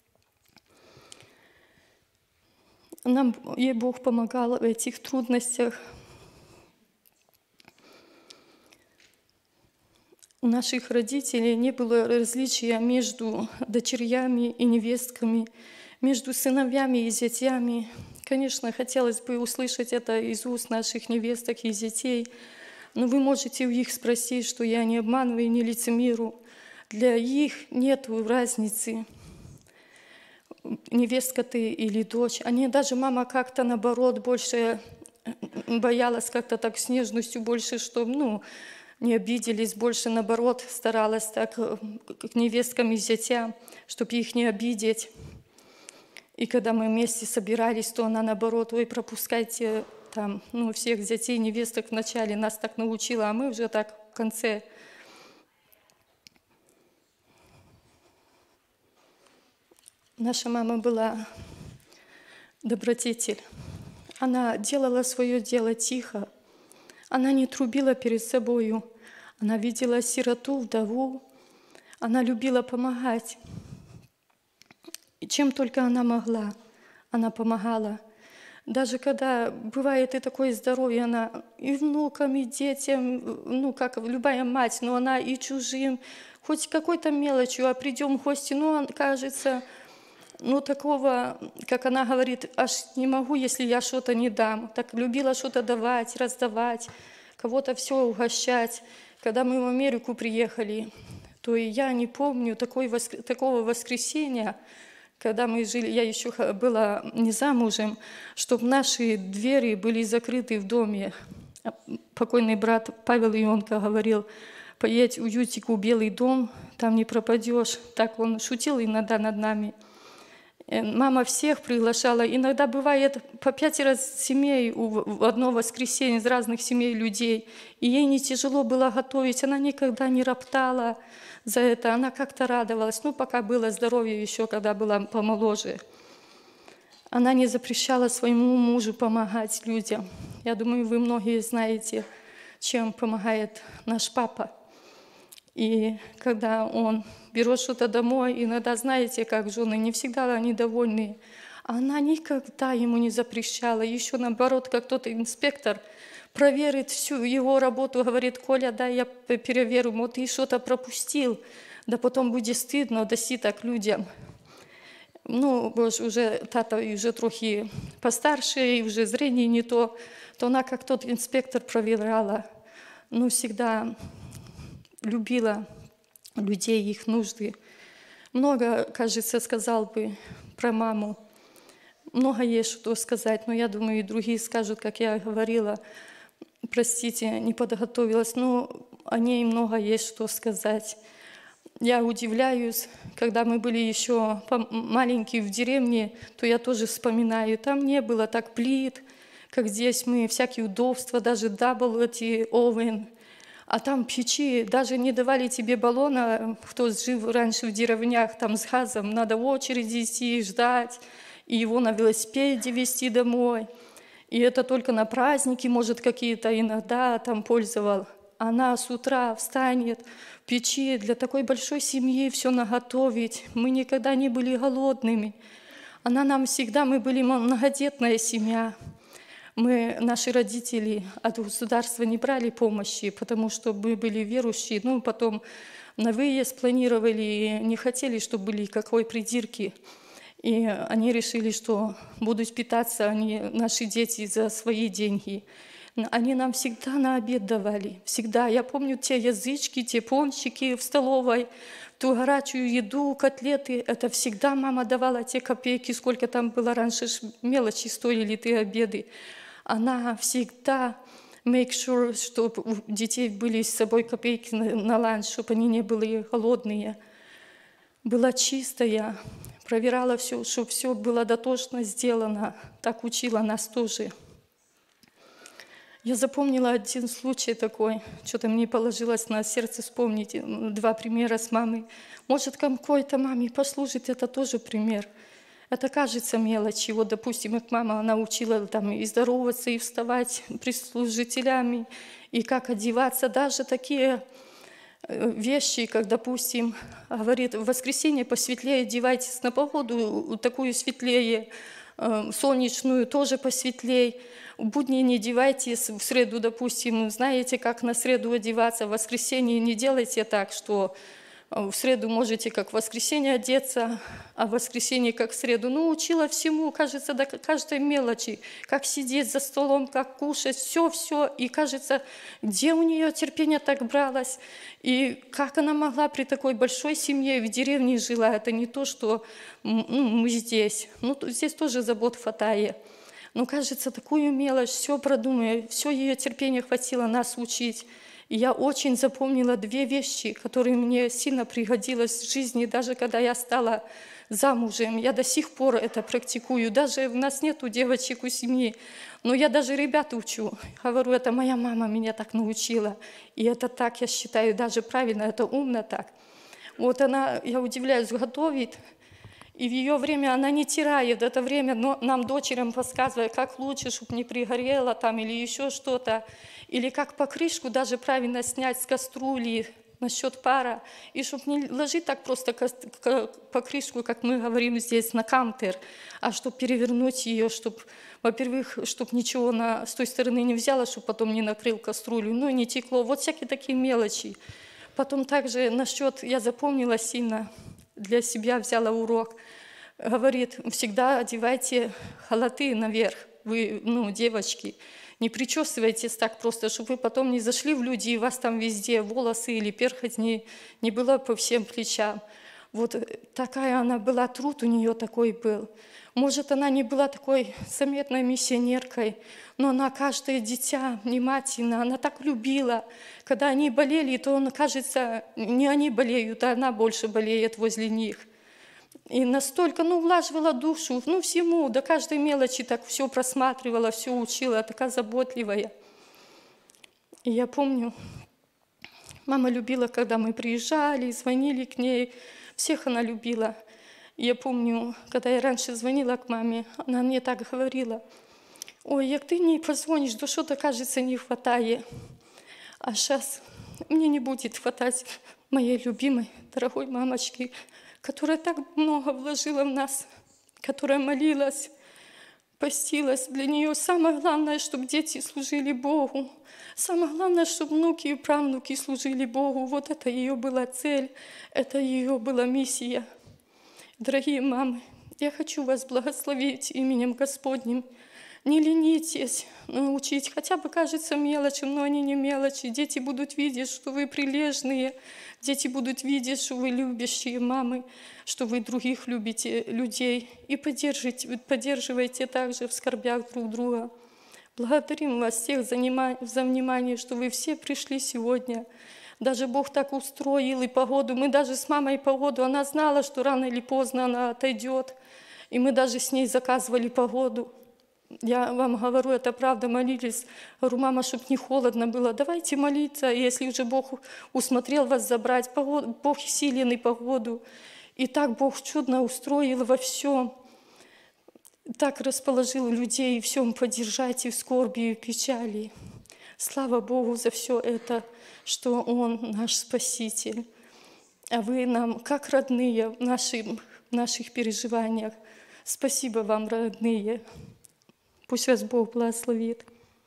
H: Ей Бог помогал в этих трудностях. У наших родителей не было различия между дочерями и невестками, между сыновьями и зятьями. Конечно, хотелось бы услышать это из уст наших невесток и зятей, но вы можете у них спросить, что я не обманываю и не лицемерю. Для них нет разницы, невестка ты или дочь. Они даже мама как-то наоборот больше боялась как-то так с нежностью больше, чтобы не обиделись, больше наоборот старалась так к невесткам и зятям, чтобы их не обидеть. И когда мы вместе собирались, то она наоборот, ой, пропускайте там, всех зятей, невесток вначале нас так научила, а мы уже так в конце. Наша мама была добродетель. Она делала свое дело тихо. Она не трубила перед собою. Она видела сироту, вдову. Она любила помогать. И чем только она могла, она помогала. Даже когда бывает и такое здоровье, она и внукам, и детям, как любая мать, но она и чужим, хоть какой-то мелочью, а придем в гости, кажется, такого, как она говорит, аж не могу, если я что-то не дам. Так любила что-то давать, раздавать, кого-то все угощать. Когда мы в Америку приехали, то и я не помню такого воскресенья, когда мы жили, я еще была не замужем, чтобы наши двери были закрыты в доме. Покойный брат Павел Ионко говорил, поедь в Ютику, Белый дом, там не пропадешь. Так он шутил иногда над нами. Мама всех приглашала. Иногда бывает по 5 семей в одно воскресенье из разных семей людей. И ей не тяжело было готовить. Она никогда не роптала за это. Она как-то радовалась. Пока было здоровье еще, когда была помоложе. Она не запрещала своему мужу помогать людям. Я думаю, вы многие знаете, чем помогает наш папа. И когда он берет что-то домой, иногда знаете, как жены, не всегда они довольны. А она никогда ему не запрещала. Еще наоборот, как тот инспектор проверит всю его работу, говорит, Коля, да, я переверю, вот ты что-то пропустил, да потом будет стыдно, даси так людям. Уже тата уже трохи постарше, и уже зрение не то она как тот инспектор проверяла. Всегда любила людей, их нужды. Много, кажется, сказал бы про маму. много есть что сказать, но я думаю, и другие скажут, как я говорила, простите, не подготовилась, но о ней много есть что сказать. Я удивляюсь, когда мы были еще маленькие в деревне, то я тоже вспоминаю, там не было так плит, как здесь мы, всякие удобства, даже эти овен, а там печи, даже не давали тебе баллона, кто жил раньше в деревнях, там с газом, надо в очереди идти, ждать, и его на велосипеде везти домой. И это только на праздники, может, какие-то иногда там пользовал. Она с утра встанет в печи, для такой большой семьи все наготовить. Мы никогда не были голодными. Она нам всегда, мы были многодетная семья. Наши родители от государства не брали помощи, потому что мы были верующие. Ну, потом на выезд планировали, и не хотели, чтобы были какой придирки. И они решили, что будут питаться наши дети за свои деньги. Они нам всегда на обед давали, всегда. Я помню те язычки, те пончики в столовой, ту горячую еду, котлеты. Это всегда мама давала те копейки, сколько там было раньше, мелочи стоили те обеды. Она всегда make sure, чтобы у детей были с собой копейки на ланч, чтобы они не были голодные. Была чистая, проверяла все, чтобы все было дотошно сделано. Так учила нас тоже. Я запомнила один случай такой, что-то мне положилось на сердце вспомнить, 2 примера с мамой. Может, какой-то маме послужит, это тоже пример. Это кажется мелочи. Вот, допустим, как мама, она учила там и здороваться, и вставать пред служителями, и как одеваться. Даже такие вещи, как, допустим, говорит, в воскресенье посветлее одевайтесь, на погоду такую светлее, солнечную тоже посветлей. В будни не одевайтесь, в среду, допустим, знаете, как на среду одеваться, в воскресенье не делайте так, что в среду можете как в воскресенье одеться, а в воскресенье как в среду. Ну, учила всему, кажется, до каждой мелочи, как сидеть за столом, как кушать, все. И кажется, где у нее терпение так бралось, и как она могла при такой большой семье в деревне жила. Это не то, что мы здесь. Ну, здесь тоже забот хватает. Но, кажется, такую мелочь, все продумаю, все ее терпения хватило нас учить. И я очень запомнила 2 вещи, которые мне сильно пригодились в жизни, даже когда я стала замужем. Я до сих пор это практикую. Даже у нас нету девочек у семьи, но я даже ребят учу. Говорю, это моя мама меня так научила. И это так, я считаю, даже правильно, это умно так. Вот она, я удивляюсь, готовит. И в ее время она не теряет это время, но нам, дочерям, подсказывает, как лучше, чтобы не пригорело там или еще что-то. Или как покрышку даже правильно снять с кастрюли насчет пара. И чтобы не ложить так просто покрышку, как мы говорим здесь, на кантер, а чтобы перевернуть ее, чтобы, во-первых, чтобы ничего с той стороны не взяло, чтобы потом не накрыл кастрюлю, ну и не текло. Вот всякие такие мелочи. Потом также насчет, я запомнила сильно, для себя взяла урок. Говорит, всегда одевайте халаты наверх, вы, девочки. Не причесывайтесь так просто, чтобы вы потом не зашли в люди, и у вас там везде волосы или перхоть не было по всем плечам. Вот такая она была, труд у нее такой был. Может, она не была такой заметной миссионеркой, но она каждое дитя внимательно, она так любила. Когда они болели, то, кажется, не они болеют, а она больше болеет возле них. И настолько, влаживала душу, всему, до каждой мелочи так все просматривала, все учила, такая заботливая. И я помню, мама любила, когда мы приезжали, звонили к ней, всех она любила. И я помню, когда я раньше звонила к маме, она мне так говорила: ой, як ты не позвонишь, да что-то, кажется, не хватает. А сейчас мне не будет хватать моей любимой, дорогой мамочки, которая так много вложила в нас, которая молилась, постилась. Для нее самое главное, чтобы дети служили Богу. Самое главное, чтобы внуки и правнуки служили Богу. Вот это ее была цель, это ее была миссия. Дорогие мамы, я хочу вас благословить именем Господним. Не ленитесь научить, хотя бы кажется мелочью, но они не мелочи. Дети будут видеть, что вы прилежные, Дети будут видеть, что вы любящие мамы, что вы других любите людей. И поддерживайте также в скорбях друг друга. Благодарим вас всех за внимание, что вы все пришли сегодня. Даже Бог так устроил и погоду. Мы даже с мамой погоду, она знала, что рано или поздно она отойдет. И мы даже с ней заказывали погоду. Я вам говорю, это правда, молились. Говорю, мама, чтобы не холодно было, давайте молиться. И если уже Бог усмотрел вас забрать, Бог силен и погоду. И так Бог чудно устроил во всем. Так расположил людей в всем поддержать, и в скорби, и в печали. Слава Богу за все это, что Он наш Спаситель. А вы нам, как родные в наших переживаниях. Спасибо вам, родные. Пусть вас Бог благословит.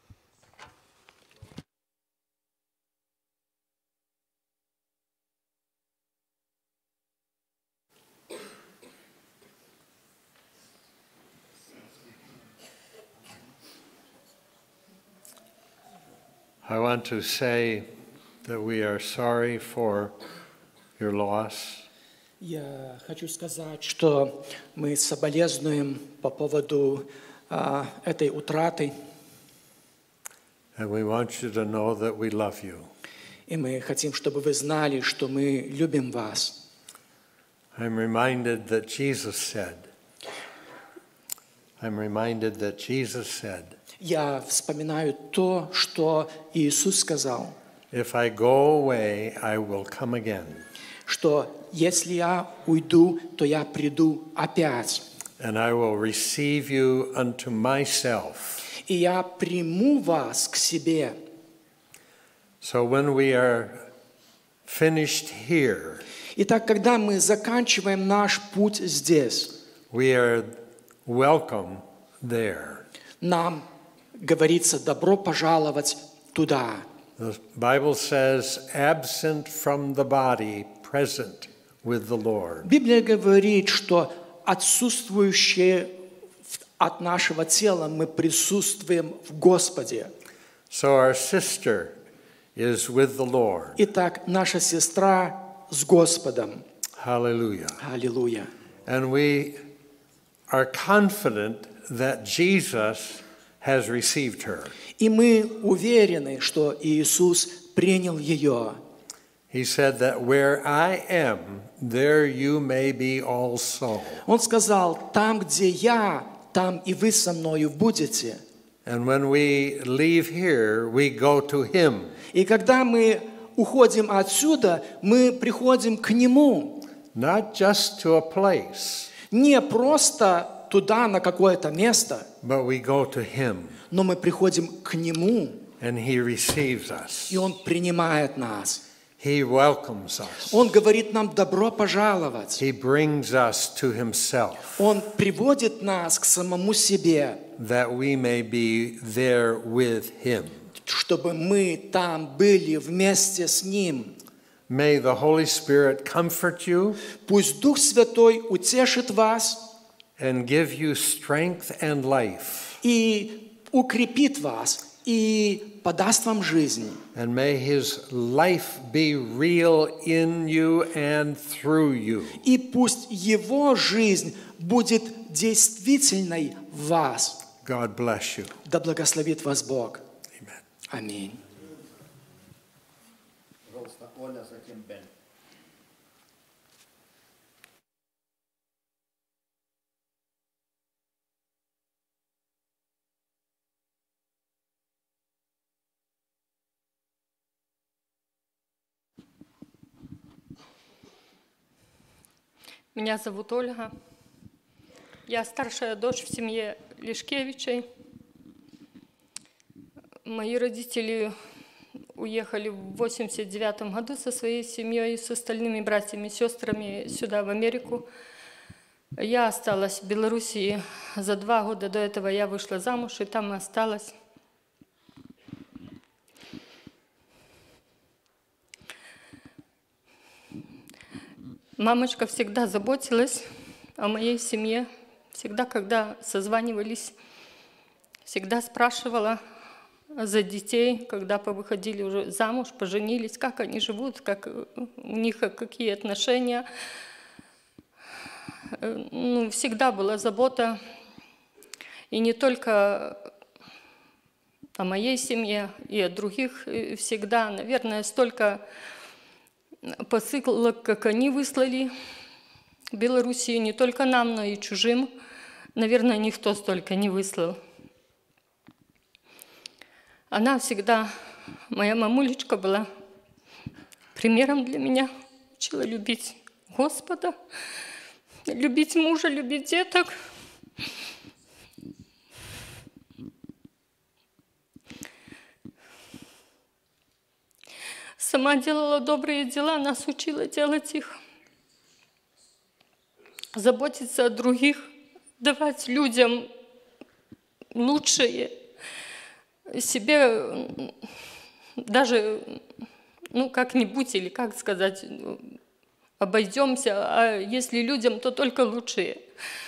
I: I want to say that we are sorry for your loss.
J: Я хочу сказать, что мы соболезнуем по поводу этой утраты.
I: And we want you to know that we love you.
J: И мы хотим, чтобы вы знали, что мы любим вас.
I: I'm reminded that Jesus said,
J: Я вспоминаю то, что Иисус сказал.
I: If I go away, I will come again.
J: Что если я уйду, то я приду опять.
I: And I will receive you unto myself.
J: И я приму вас к себе.
I: So when we are finished here,
J: Итак, когда мы заканчиваем наш путь здесь,
I: we are welcome there.
J: Нам говорится добро пожаловать туда.
I: The Bible says, absent from the body, present with the Lord.
J: Библия говорит, что отсутствующие от нашего тела мы присутствуем в Господе.
I: So our sister is with the Lord.
J: Итак, наша сестра с Господом.
I: Hallelujah.
J: Аллилуйя.
I: And we are confident that Jesus has received her.
J: И мы уверены, что Иисус принял ее.
I: He said that where I am, there you may be also.
J: Он сказал, там, где я, там и вы со мною будете.
I: And when we leave here, we go to Him.
J: И когда мы уходим отсюда, мы приходим к Нему.
I: Not just to a place,
J: Не просто туда, на какое-то место,
I: but we go to Him.
J: но мы приходим к Нему,
I: And He receives us.
J: и Он принимает нас.
I: He welcomes us.
J: Он говорит нам добро пожаловать.
I: He brings us to Himself,
J: Он приводит нас к самому себе,
I: that we may be there with Him.
J: чтобы мы там были вместе с Ним.
I: May the Holy Spirit comfort you
J: Пусть Дух Святой утешит вас
I: and give you strength and life.
J: и укрепит вас, и подаст вам жизнь.
I: And may His life be real in you and through you.
J: И пусть Его жизнь будет действительной в вас.
I: God bless you.
J: Да благословит вас Бог.
I: Amen.
J: Аминь.
B: Пожалуйста, Оля, затем Бен.
H: Меня зовут Ольга. Я старшая дочь в семье Лешкевичей. Мои родители уехали в 1989 году со своей семьей и с остальными братьями и сестрами сюда, в Америку. Я осталась в Белоруссии. За 2 года до этого я вышла замуж, и там осталась. Мамочка всегда заботилась о моей семье. Всегда, когда созванивались, всегда спрашивала, за детей, когда повыходили уже замуж, поженились, как они живут, как у них какие отношения. Ну, всегда была забота, и не только о моей семье, и о других всегда. Наверное, столько посылок, как они выслали в Белоруссию, не только нам, но и чужим, наверное, никто столько не выслал. Она всегда, моя мамулечка, была примером для меня, учила любить Господа, любить мужа, любить деток. Сама делала добрые дела, нас учила делать их. Заботиться о других, давать людям лучшее, себе даже, ну, как-нибудь, или как сказать, обойдемся, а если людям, то только лучшее.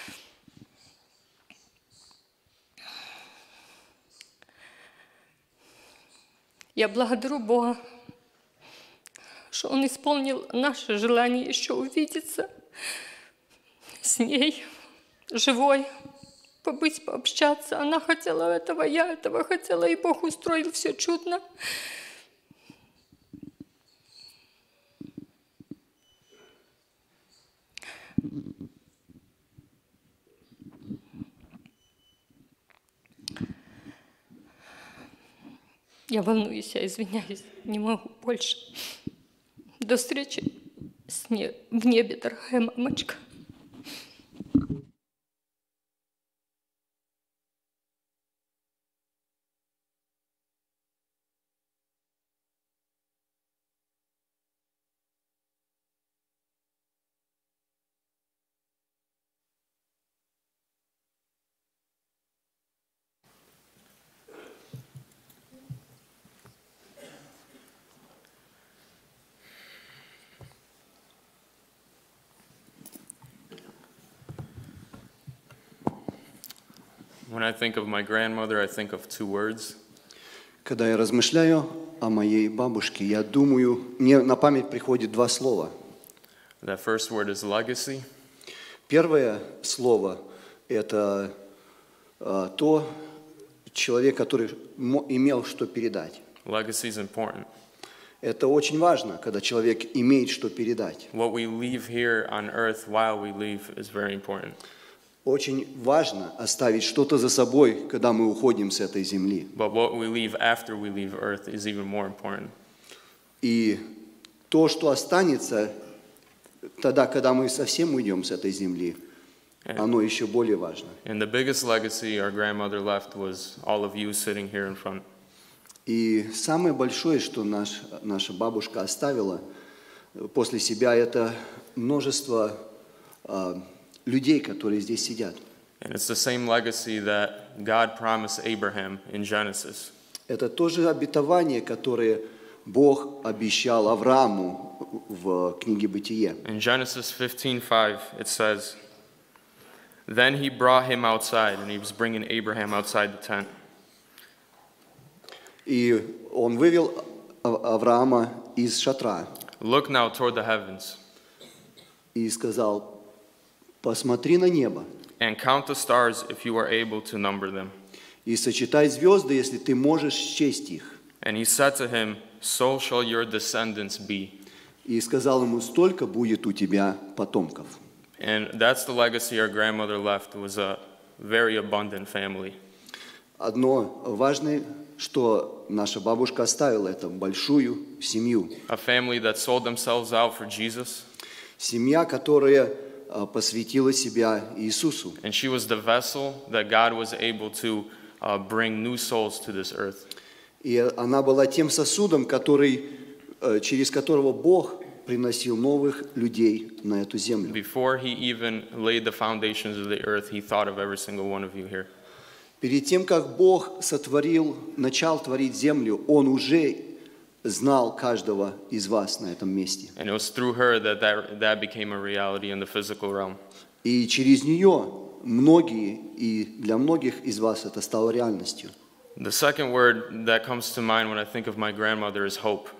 H: Я благодарю Бога, что Он исполнил наше желание еще увидеться с ней, живой, побыть, пообщаться. Она хотела этого, я этого хотела, и Бог устроил все чудно. Я волнуюсь, я извиняюсь, не могу больше. До встречи в небе, дорогая мамочка.
K: When I think of my grandmother, I think of two words.
E: Когда я размышляю о моей бабушке, я думаю, мне на память приходит два слова.
K: That first word is legacy.
E: Первое слово – это то, человек, который имел что передать.
K: Legacy is important.
E: Это очень важно, когда человек имеет что передать.
K: What we leave here on earth while we leave is very important.
E: Очень важно оставить что-то за собой, когда мы уходим с этой земли.
K: But what we leave after we leave earth is even more important.
E: И то, что останется тогда, когда мы совсем уйдем с этой земли, оно еще более важно.
K: And the biggest legacy our grandmother left was all of you sitting here in front.
E: И самое большое, что наша бабушка оставила после себя, это множество людей, которые здесь сидят.
K: And it's the same legacy that God promised Abraham in Genesis.
E: Это тоже обетование, которое Бог обещал Аврааму в книге Бытие.
K: In Genesis 15:5 it says, "Then he brought him outside," and he was bringing Abraham outside the tent.
E: И он вывел Авраама из шатра.
K: Look now toward the heavens.
E: И сказал: посмотри на небо.
K: And count the stars if you are able to number them.
E: И сочетай звезды, если ты можешь счесть их.
K: And he said to him, "So shall your descendants be."
E: И сказал ему: столько будет у тебя потомков.
K: And that's the legacy our grandmother left, was a very abundant family.
E: Одно важное, что наша бабушка оставила, это большую семью.
K: A family that sold themselves out for Jesus.
E: Семья, которая посвятила себя Иисусу.
K: And she was the vessel that God was able to bring new souls to this earth.
E: И она была тем сосудом, через которого Бог приносил новых людей на эту землю.
K: Before he even laid the foundations of the earth, he thought of every single one of you here.
E: Перед тем, как Бог начал творить землю, Он уже знал каждого из вас на этом месте.
K: And it was through her that became a reality in the physical realm.
E: И через нее и для многих из вас это стало реальностью.
K: The second word that comes to mind when I think of my grandmother is hope.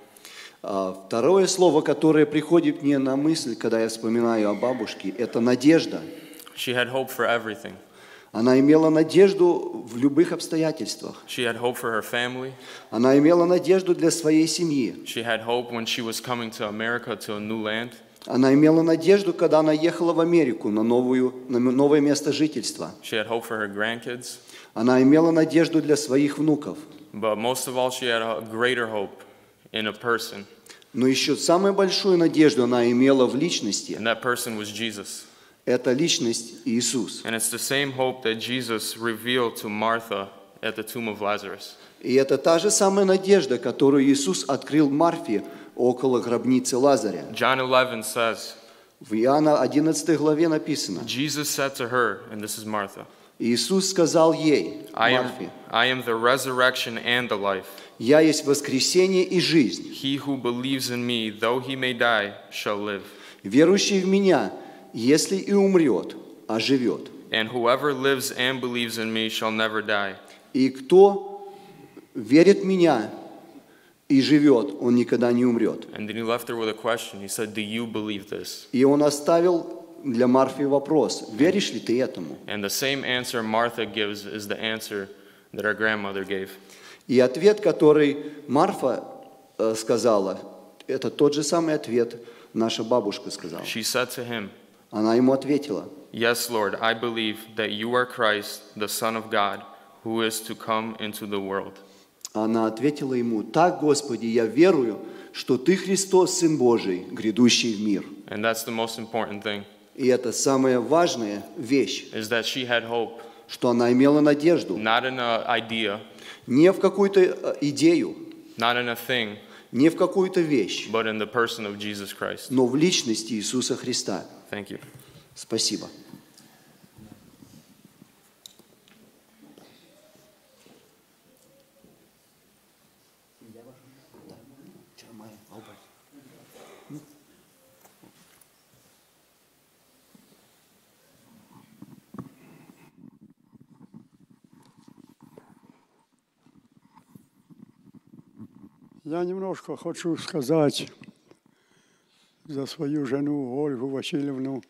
E: Второе слово, которое приходит мне на мысль, когда я вспоминаю о бабушке, это надежда.
K: She had hope for everything.
E: Она имела надежду в любых обстоятельствах.
K: She had hope for her family.
E: Она имела надежду для своей семьи.
K: She had hope when she was coming to America, to a new land.
E: Она имела надежду, когда она ехала в Америку на новое место жительства.
K: She had hope for her grandkids.
E: Она имела надежду для своих внуков.
K: But most of all, she had a greater hope in a person.
E: Но еще самую большую надежду она имела в личности.
K: And that person was Jesus.
E: Это личность Иисус.
K: And it's the same hope that Jesus revealed to Martha at the tomb of Lazarus.
E: И это та же самая надежда, которую Иисус открыл Марфе около гробницы Лазаря.
K: John 11 says,
E: В Иоанна 11 главе написано,
K: Jesus said to her, and this is Martha,
E: Иисус сказал ей, Марфе,
K: I am the resurrection and the life.
E: «Я есть воскресение и жизнь.
K: He who believes in me, though he may die, shall live.
E: Верующий в Меня, если и умрет, оживет.
K: And whoever lives and believes in me shall never die.
E: И кто верит в Меня и живет, он никогда не умрет».
K: And then he left her with a question. He said, do you believe this?
E: И он оставил для Марфы вопрос, веришь ли ты этому?
K: And the same answer Martha gives is the answer that our grandmother gave.
E: И ответ, который Марфа сказала, это тот же самый ответ наша бабушка сказала.
K: She said to him,
E: Она ему ответила,
K: Yes, Lord, I believe that you are Christ, the Son of God, who is to come into the world.
E: Она ответила ему, так, Господи, я верую, что Ты Христос, Сын Божий, грядущий в мир.
K: And that's the most important thing.
E: И это самая важная вещь,
K: Is that she had hope,
E: что она имела надежду
K: not in an idea,
E: не в какую-то идею,
K: not in a thing,
E: не в какую-то вещь,
K: but in the person of Jesus Christ.
E: но в личности Иисуса Христа.
K: Thank you.
E: Спасибо.
L: Я немножко хочу сказать за свою жену Ольгу Васильевну.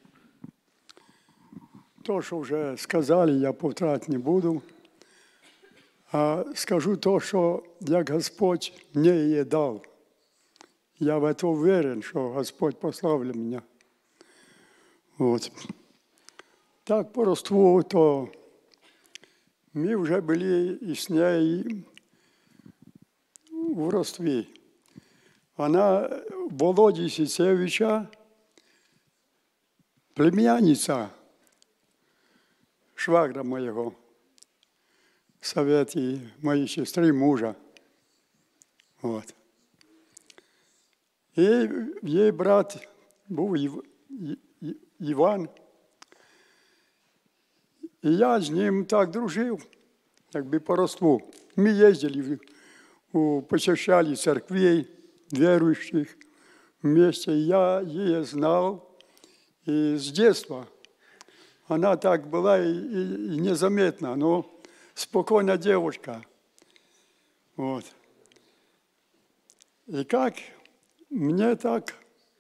L: То, что уже сказали, я повторять не буду. А скажу то, что я Господь мне ей дал. Я в это уверен, что Господь прославил меня. Вот. Так по родству, то мы уже были и с ней в родстве. Она Володи Сисевича, племянница швагра моего, совети моей сестры мужа. Вот. И ей брат был Иван. И я с ним так дружил, как бы по родству. Мы ездили, посещали церквей верующих вместе. Я ее знал и с детства. Она так была и незаметна, но спокойная девушка. Вот. И как мне так,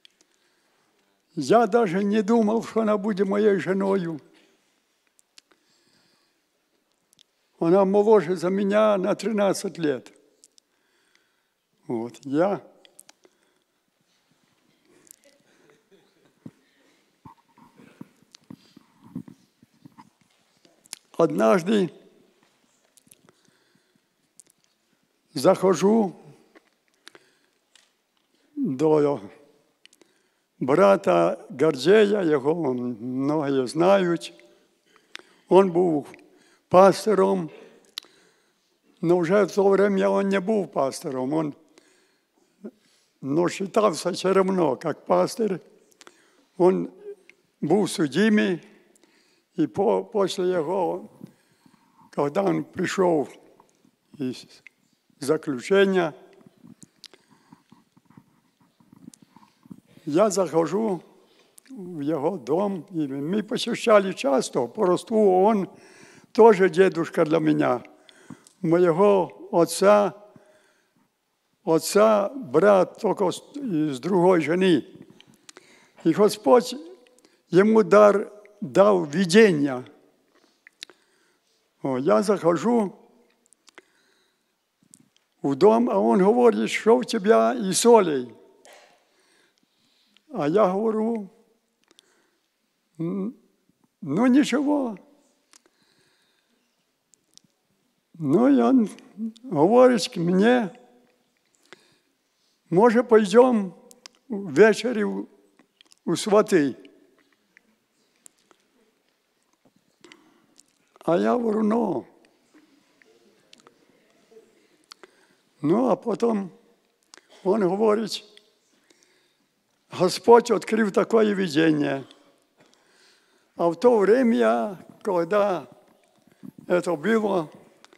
L: я даже не думал, что она будет моей женой. Она моложе за меня на 13 лет. Вот, я однажды захожу до брата Гордея, його многие знають. Он був пастором, но вже в то время он не був пастором. Но считался все равно, как пастор. Он был судимый, и после его, когда он пришел из заключения, я захожу в его дом, и мы посещали часто, по родству он тоже дедушка для меня. моего отца, брат только с другой жены. И Господь ему дал видение. Я захожу в дом, а он говорит, что у тебя и солей. А я говорю, ну ничего. Ну и он говорит мне, может, пойдем ввечері у сваты. А я говорю, ну, а потом он говорит, Господь открыл такое видение. А в то время, когда это было,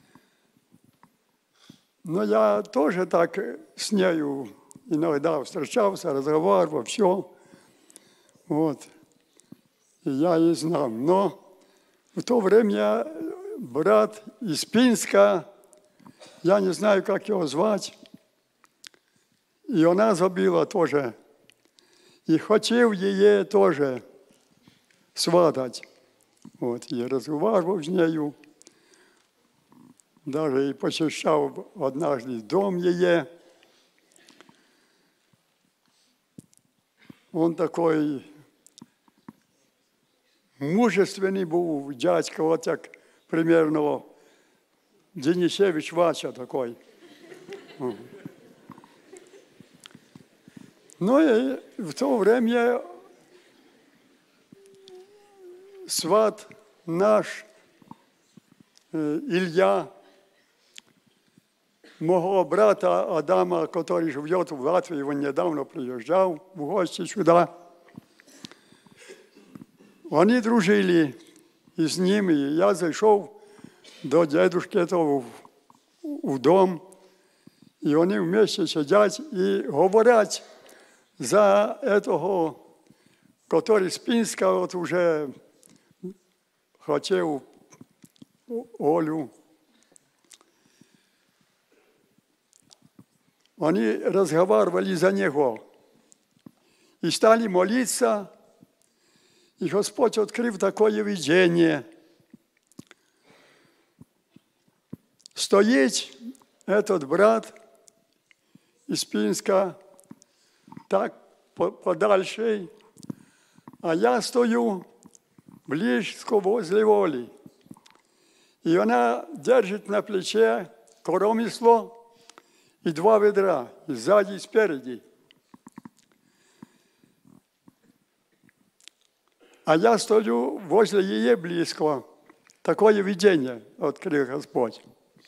L: но я тоже так с нею иногда встречался, разговаривал, все. Вот. И я и знал. Но в то время брат из Пинска, я не знаю, как его звать, и она забила тоже. И хотел ее тоже сватать. Вот. И разговаривал с нею. Даже и посещал однажды дом ее. Он такой мужественный был, дядька, вот так примерно Денисевич Вача такой. Ну и в то время сват наш Илья, моего брата Адама, который живет в Латвии, он недавно приезжал в гости сюда. Они дружили и с ними. И я зашел до дедушки этого в дом, и они вместе сидят и говорят за этого, который с Пинска вот уже хотел Олю. Они разговаривали за него и стали молиться, и Господь открыл такое видение. Стоит этот брат из Пинска так подальше, а я стою близко возле Оли. И она держит на плече коромысло и 2 ведра, и сзади, и спереди. А я стою возле ее близко. Такое видение открыл Господь.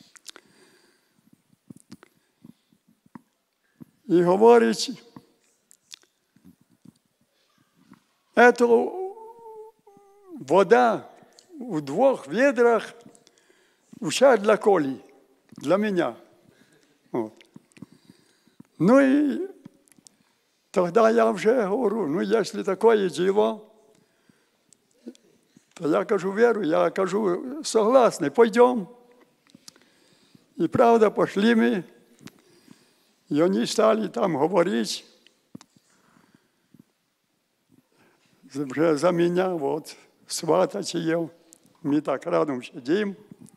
L: И говорит, это вода в 2 ведрах уже для Коли, для меня. Вот. Ну и тогда я уже говорю, ну если такое дело, то я кажу веру, я кажу согласный, пойдем. И правда пошли мы, и они стали там говорить уже за меня, вот, сватать ее. Мы так рядом сидим.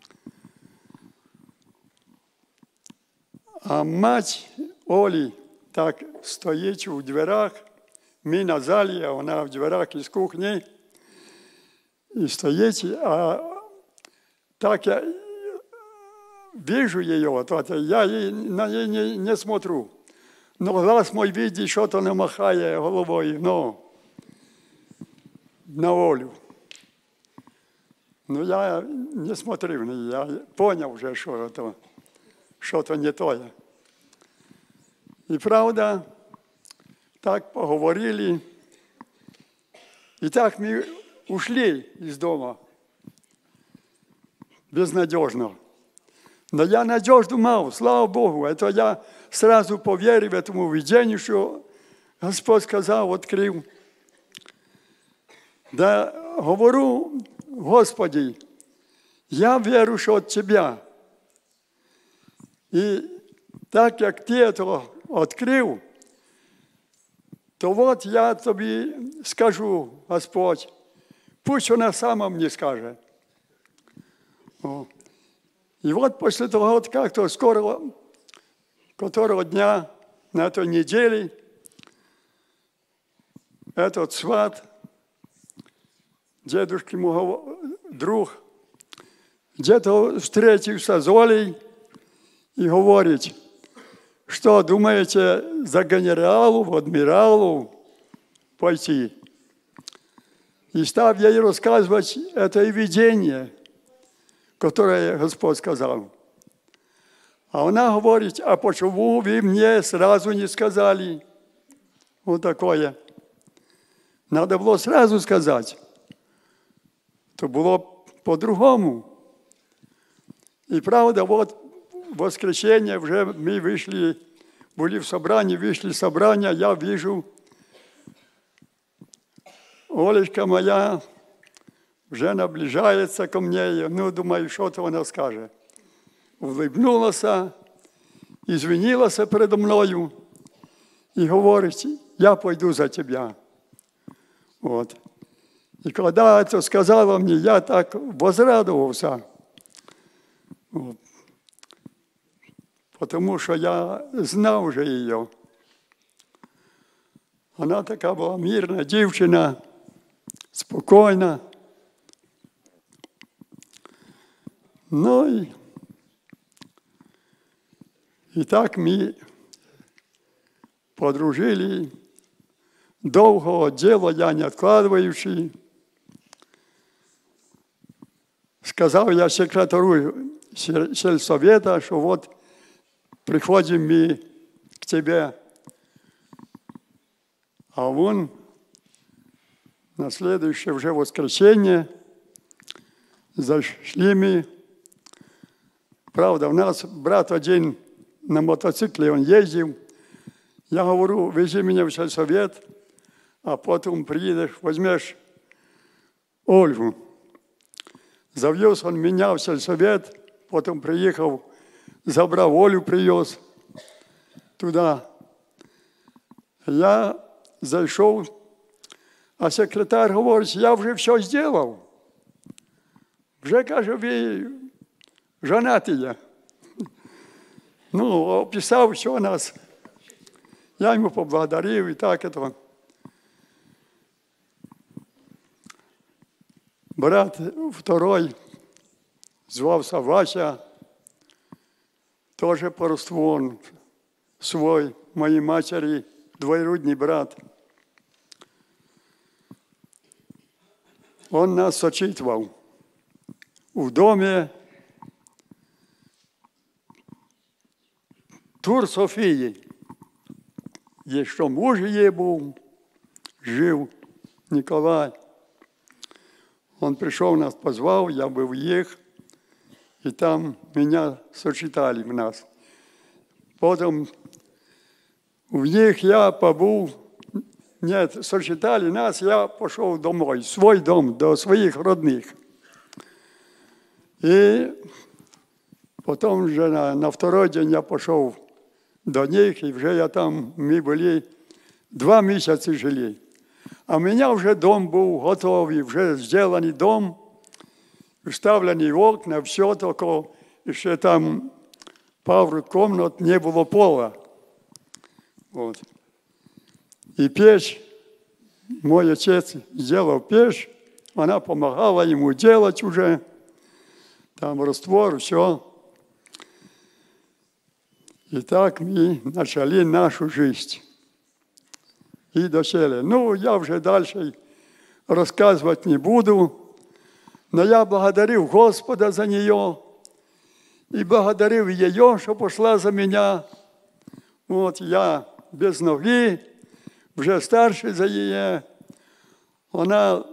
L: А мать Оли так стоит в дверях, мы на зале, а она в дверях из кухни. И стоит, а так я вижу ее, вот, я на нее не смотрю. Но глаз мой видит, что-то намахая головой, но на Олю. Но я не смотрю, я понял уже, что это что-то не то. И правда, так поговорили, и так мы ушли из дома безнадежно. Но я надежду мал, слава Богу. Это я сразу поверил этому видению, что Господь сказал, открыл. Да говорю, Господи, я верю, что от Тебя. І так як ти це відкрив, то от я тобі скажу, Господь, пусть вона сама мені скаже. О. И вот после того, вот как-то скоро, которого дня на той неделе, этот сват, дедушки мой друг, где-то встретился с Олей и говорит, что думаете за генералу, в адмиралу пойти. И став ей рассказывать это видение, которое Господь сказал. А она говорит, а почему вы мне сразу не сказали вот такое? Надо было сразу сказать. То было по-другому. И правда, вот в воскресенье уже мы вышли, были в собрании, вышли в собрание, я вижу, Олечка моя вже наближається ко мне, ну, думаю, що то вона скаже. Улыбнулася, извинилася передо мною і говорить, я пойду за тебе. Вот. І коли це сказала мені, я так возрадувався. Вот. Потому що я знав вже її. Вона така була мирна дівчина, спокійна. Ну і так ми подружили. Довго діло я не відкладаючи. Сказав я секретарю сельсовета, що от приходимо ми к тебе. А он на следующее уже воскресенье зашли мы. Правда, у нас брат один на мотоцикле, он ездил. Я говорю, вези меня в сельсовет, а потом приедешь, возьмешь Ольгу. Завез он меня в сельсовет, потом приехал, забрал Олю, привез туда. Я зашел, а секретарь говорит, я уже все сделал. Вже, каже, ви женатые. Ну, описал все нас. Я ему поблагодарил и так это. Брат второй звался Вася, тоже по родству он свой, моей матери, двоюродный брат. Он нас сочитывал. В доме Тур Софії, еще муж ей был, жил Николай. Он пришел, нас позвал, я был в их, и там меня сочетали в нас. Потом в них я побыл, нет, сочетали нас, я пошел домой, в свой дом, до своих родных. И потом уже на второй день я пошел до них, и уже я там, мы были 2 месяца жили. А у меня уже дом был готовый, уже сделанный дом, вставлены окна, все только, еще там пару комнат не было пола. Вот. И печь, мой отец сделал печь, она помогала ему делать уже, там раствор, все. И так мы начали нашу жизнь. И досели. Ну, я уже дальше рассказывать не буду, но я благодарил Господа за нее и благодарил ее, что пошла за меня. Вот я без ноги, уже старше за нее. Она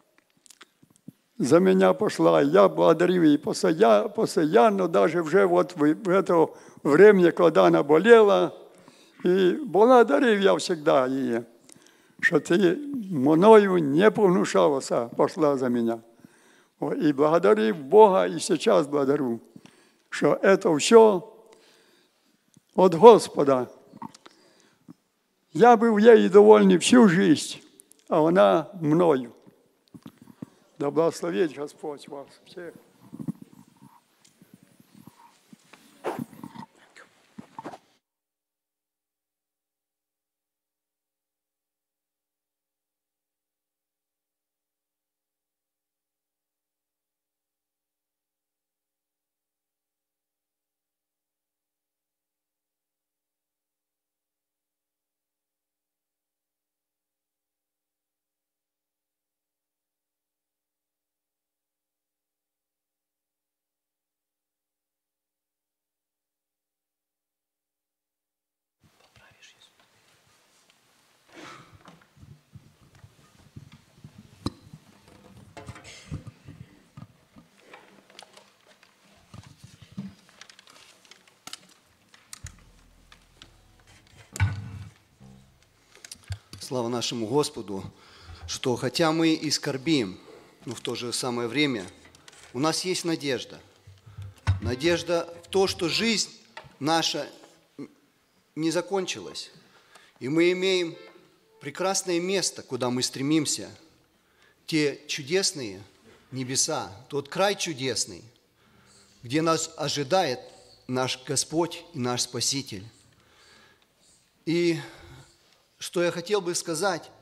L: за меня пошла. Я благодарил ее постоянно, даже уже вот в это время, когда она болела, и благодарил я всегда ее, что ты мною не повнушалась, пошла за меня. И благодарю Бога, и сейчас благодарю, что это все от Господа. Я был ей довольный всю жизнь, а она мною. Да благословит Господь вас всех.
E: Слава нашему Господу, что хотя мы и скорбим, но в то же самое время у нас есть надежда. Надежда в то, что жизнь наша не закончилась. И мы имеем прекрасное место, куда мы стремимся. Те чудесные небеса, тот край чудесный, где нас ожидает наш Господь и наш Спаситель. И что я хотел бы сказать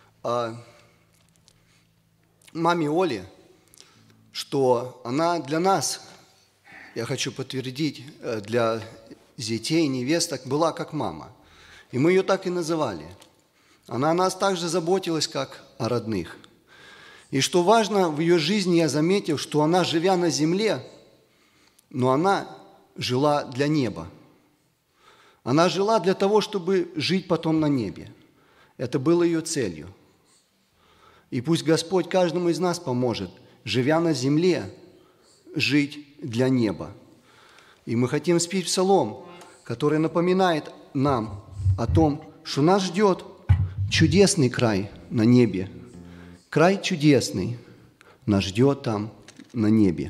E: маме Оле, что она для нас, я хочу подтвердить, для детей, невесток, была как мама. И мы ее так и называли. Она о нас так же заботилась, как о родных. И что важно, в ее жизни я заметил, что она, живя на земле, но она жила для неба. Она жила для того, чтобы жить потом на небе. Это было ее целью. И пусть Господь каждому из нас поможет, живя на земле, жить для неба. И мы хотим спеть псалом, который напоминает нам о том, что нас ждет чудесный край на небе. Край чудесный нас ждет там на небе.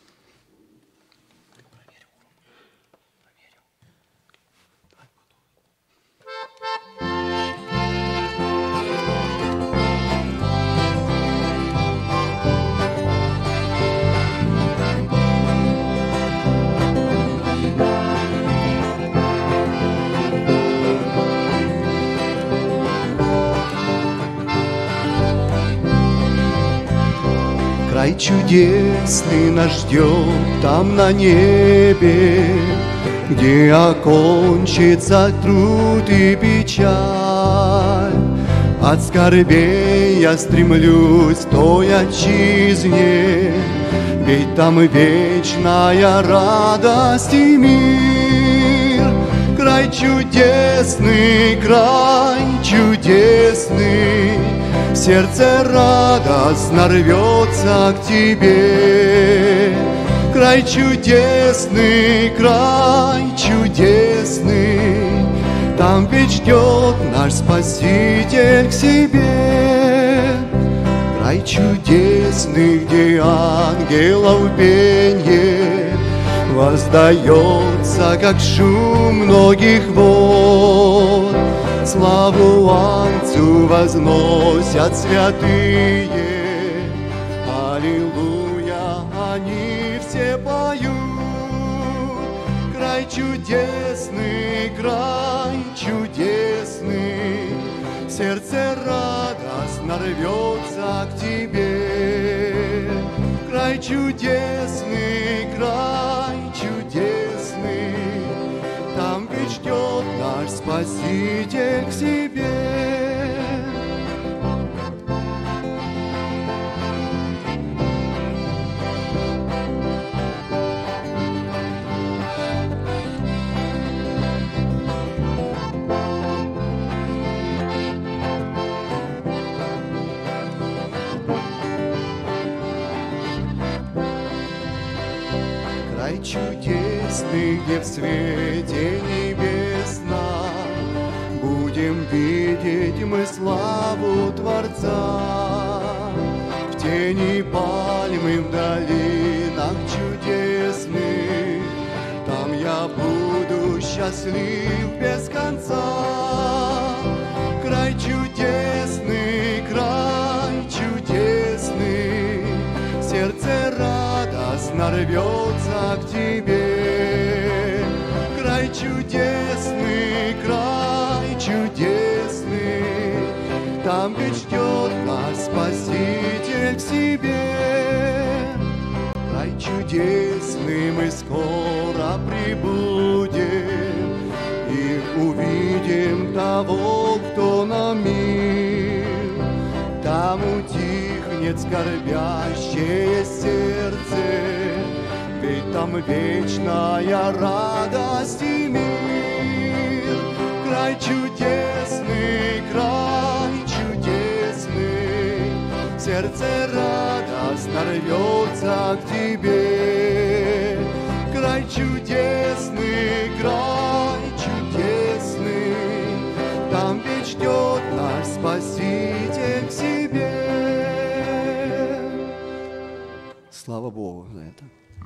E: Край чудесный нас ждет там на небе, где окончится труд и печаль. От скорбей я стремлюсь к той отчизне, ведь там вечная радость и мир. Край чудесный, в сердце радостно рвется к тебе. Край чудесный, там ведь ждет наш Спаситель к себе. Край чудесный, где ангелов пенье воздается, как шум многих вод. Славу Отцу возносят святые, аллилуйя, они все поют. Край чудесный, в сердце радостно рвется к тебе. Край чудесный, там ведь ждет наш Спаситель к себе. Край чудесный, где в свете небесном будем видеть мы славу Творца. В тени пальмы, в долинах чудесных, там я буду
G: счастлив без конца. Край чудесный, сердце радостно рвется к тебе. Край чудесный, там ведь ждет нас Спаситель к себе. Край чудесный, мы скоро прибудем и увидим того, кто нам мил. Там утихнет скорбящее сердце, ведь там вечная радость и мир. Край чудесный, сердце радостно рвется к тебе. Край чудесный, там ведь ждет наш Спаситель к себе. Слава Богу за это.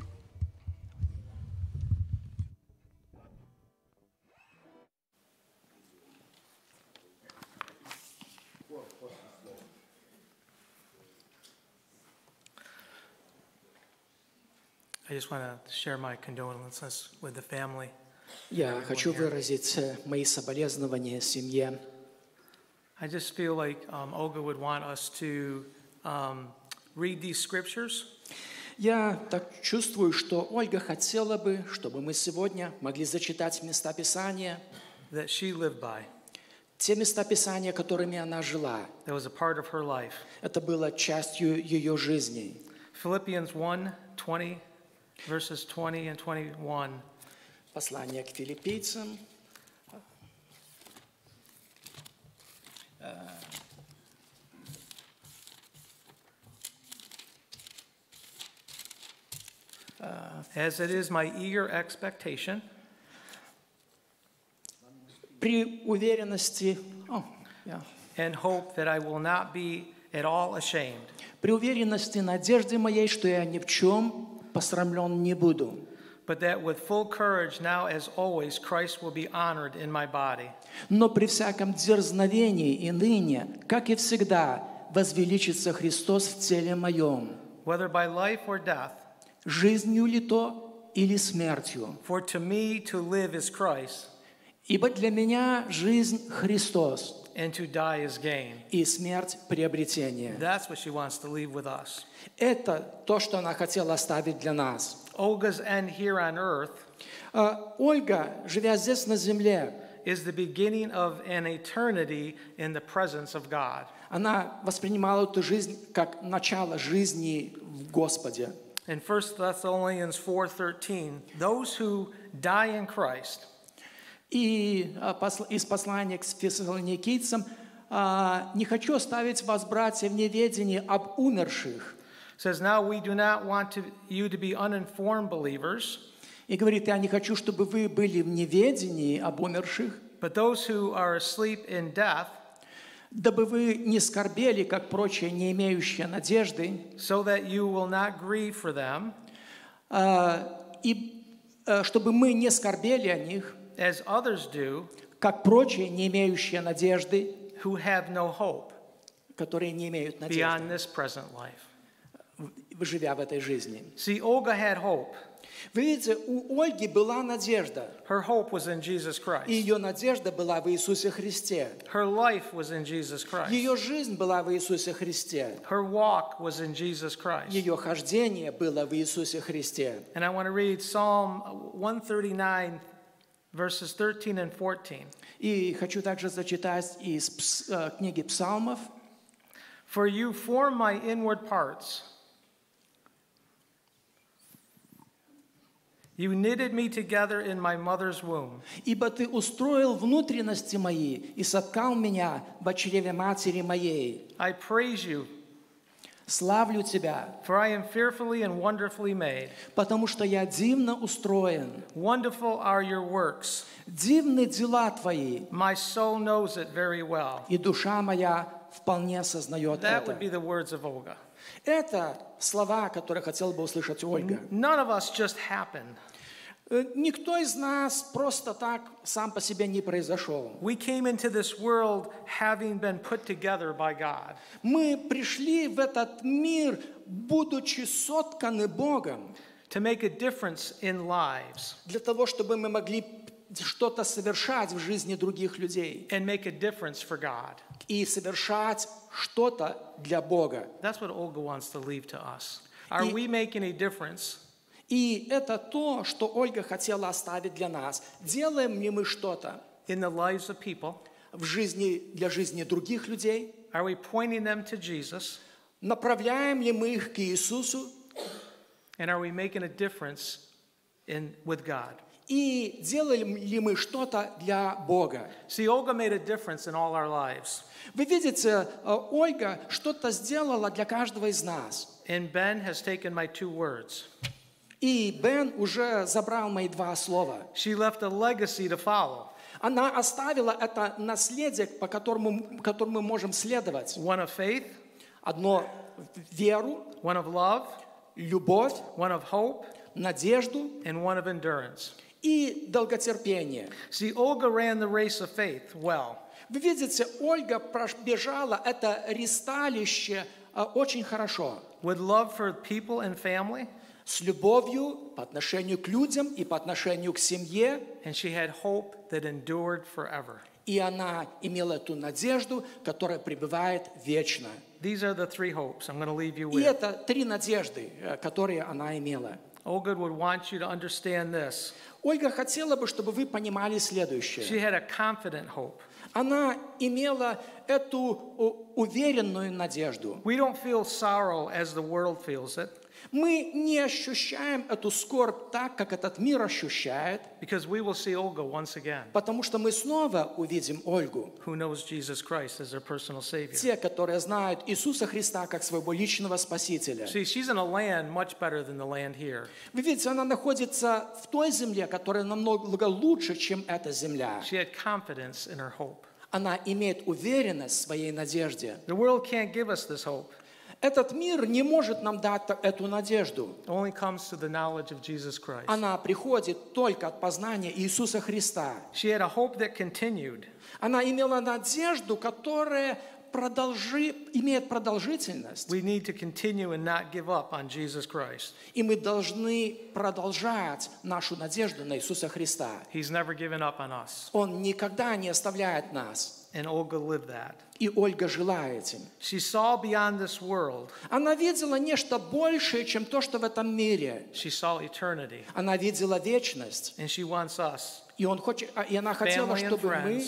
M: I just want to share my condolences with the family.
J: Я хочу выразить мои соболезнования семье.
M: I just feel like Olga would want us to read these scriptures.
J: Я так чувствую, что Ольга хотела бы, чтобы мы сегодня могли зачитать места Писания,
M: that she lived by.
J: Те места Писания, которыми она жила.
M: That was a part of her life.
J: Это было частью ее жизни.
M: Philippians 1:20, verses 20 and 21.
J: Послание к филиппийцам.
M: As it is my eager expectation.
J: При уверенности,
M: and hope that I will not be at all ashamed.
J: При уверенности, надежды моей, что я ни в чем посрамлен не буду.
M: But that with full courage now as always Christ will be honored in my body.
J: Но при всяком дерзновении и ныне, как и всегда, возвеличится Христос в теле моем.
M: Whether by life or death.
J: Жизнью ли то или смертью.
M: For to me to live is Christ.
J: Ибо для меня жизнь Христос.
M: And to die is gain.
J: И смерть приобретение.
M: That's what she wants to leave with us.
J: Это то, что она хотела оставить для нас.
M: Olga's end here on earth.
J: Ольга, живя здесь на земле,
M: is the beginning of an eternity in the presence of God.
J: Она воспринимала эту жизнь как начало жизни в Господе.
M: In 1 Thessalonians 4:13, those who die in Christ.
J: И из послания к фессалоникийцам не хочу оставить вас, братья, в неведении об умерших.
M: Says now we do not want you to be uninformed believers.
J: И говорит, я не хочу, чтобы вы были в неведении об умерших.
M: But those who are asleep in death.
J: Дабы вы не скорбели, как прочие, не имеющие надежды.
M: So that you will not grieve for them.
J: И чтобы мы не скорбели о них.
M: As others do.
J: Как прочие, не имеющие надежды.
M: Who have no hope.
J: Которые не имеют надежды.
M: Beyond this present life.
J: Живя в этой жизни.
M: See, Olga had hope.
J: Вы видите, у Ольги была надежда.
M: Her hope was in Jesus Christ.
J: И ее надежда была в Иисусе Христе.
M: Her life was in Jesus Christ.
J: Ее жизнь была в Иисусе Христе.
M: Her walk was in Jesus Christ.
J: Ее хождение было в Иисусе Христе.
M: And I want to read Psalm 139, verses 13 and 14.
J: И хочу также зачитать из книги Псалмов.
M: For you form my inward parts. You knitted me together in my mother's womb.
J: Ибо ты устроил внутренности мои и соткал меня в чреве матери моей.
M: I praise you.
J: Славлю тебя.
M: For I am fearfully and wonderfully made.
J: Потому что я дивно устроен.
M: Wonderful are your works.
J: Дивны дела твои.
M: My soul knows it very well.
J: И душа моя вполне осознает
M: That
J: это.
M: would be the words of Olga.
J: Это слова, которые хотела бы услышать Ольга.
M: None of us just happen.
J: Никто из нас просто так сам по себе не произошел.
M: We came into this world having been put together by God.
J: Мы пришли в этот мир, будучи сотканы Богом.
M: To make a difference in lives.
J: Для того, чтобы мы могли что-то совершать в жизни других людей.
M: And make a difference for God.
J: И совершать что-то для Бога.
M: That's what Olga wants to leave to us. Are we making a difference?
J: И это то, что Ольга хотела оставить для нас. Делаем ли мы что-то
M: in the lives of people?
J: В жизни, для жизни других людей?
M: Are we pointing them to Jesus?
J: Направляем ли мы их к Иисусу?
M: And are we making a difference with God?
J: И делаем ли мы что-то для Бога?
M: See, Olga made a difference in all our lives.
J: Вы видите, Ольга что-то сделала для каждого из нас.
M: And Ben has taken my 2 words.
J: И Бен уже забрал мои 2 слова.
M: She left a legacy to follow.
J: Она оставила это наследие, по которому мы можем следовать.
M: One of faith.
J: Одно веру.
M: One of love.
J: Любовь.
M: One of hope.
J: Надежду.
M: And one of endurance.
J: И долготерпение.
M: See, Olga ran the race of faith well.
J: Вы видите, Ольга пробежала это ресталище очень хорошо.
M: With love for people and family.
J: С любовью по отношению к людям и по отношению к семье.
M: And she had hope that endured forever.
J: И она имела эту надежду, которая пребывает вечно.
M: These are the 3 hopes I'm going to leave you
J: И
M: with.
J: это 3 надежды, которые она имела.
M: Olga would want you to understand this.
J: Ольга хотела бы, чтобы вы понимали следующее.
M: She had a confident hope.
J: Она имела эту уверенную надежду.
M: We don't feel sorrow as the world feels it.
J: Мы не ощущаем эту скорбь так, как этот мир ощущает.
M: Because we will see Olga once again.
J: Потому что мы снова увидим Ольгу.
M: Who knows Jesus Christ as their personal Savior.
J: Те, которые знают Иисуса Христа как своего личного Спасителя.
M: See, she's in a land much better than the land here.
J: Вы видите, она находится в той земле, которая намного лучше, чем эта земля.
M: She had confidence in her hope.
J: Она имеет уверенность в своей надежде.
M: The world can't give us this hope.
J: Этот мир не может нам дать эту надежду.
M: Only comes to the knowledge of Jesus Christ.
J: Она приходит только от познания Иисуса Христа.
M: She had a hope that continued.
J: Она имела надежду, которая имеет продолжительность.
M: We need to continue and not give up on Jesus Christ.
J: И мы должны продолжать нашу надежду на Иисуса Христа.
M: He's never given up on us.
J: Он никогда не оставляет нас.
M: And Olga lived that.
J: И Ольга жила этим.
M: She saw beyond this world.
J: Она видела нечто большее, чем то, что в этом мире.
M: She saw eternity.
J: Она видела вечность.
M: And she wants us,
J: и она хотела, чтобы мы,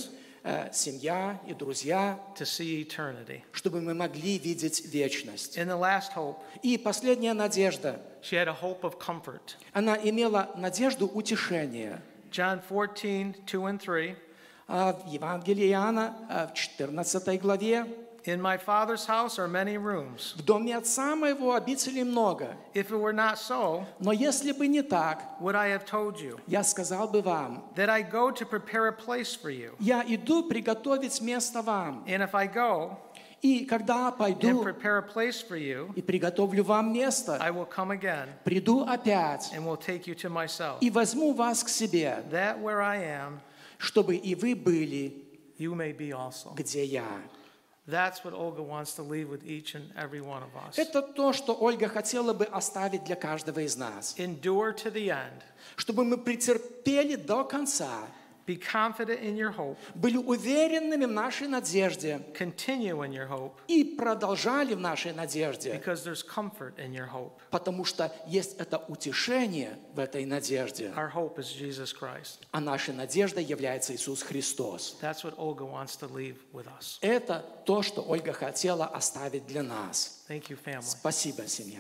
J: семья и друзья,
M: to see eternity.
J: чтобы мы могли видеть вечность.
M: In the last hope,
J: и последняя надежда.
M: She had a hope of comfort.
J: Она имела надежду утешения.
M: John 14:2 and 3.
J: В Евангелии Иоанна, в 14 главе.
M: In my Father's house are many rooms.
J: В доме Отца моего обителей много.
M: If it were not so,
J: но если бы не так,
M: would I have told you?
J: Я сказал бы вам.
M: That I go to prepare a place for you.
J: Я иду приготовить место вам.
M: And if I go,
J: и когда пойду
M: and prepare a place for you,
J: и приготовлю вам место,
M: I will come again,
J: приду опять
M: and will take you to myself.
J: И возьму вас к себе.
M: That where I am,
J: чтобы и вы были,
M: you may be also.
J: Где я.
M: That's what Olga wants to leave with each and every one of us.
J: Это то, что Ольга хотела бы оставить для каждого из нас.
M: Endure to the end.
J: Чтобы мы претерпели до конца.
M: Be confident in your hope.
J: Были уверенными в нашей надежде.
M: Continue in your hope.
J: И продолжали в нашей надежде.
M: Because there's comfort in your hope.
J: Потому что есть это утешение в этой надежде.
M: Our hope is Jesus Christ.
J: А наша надежда является Иисус Христос.
M: That's what Olga wants to leave with us.
J: Это то, что Ольга хотела оставить для нас.
M: Thank you, family.
J: Спасибо, семья.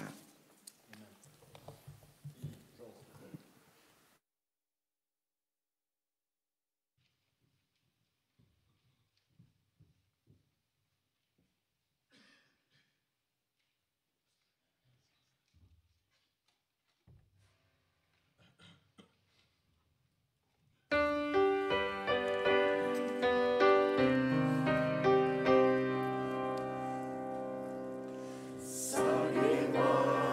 G: Согревай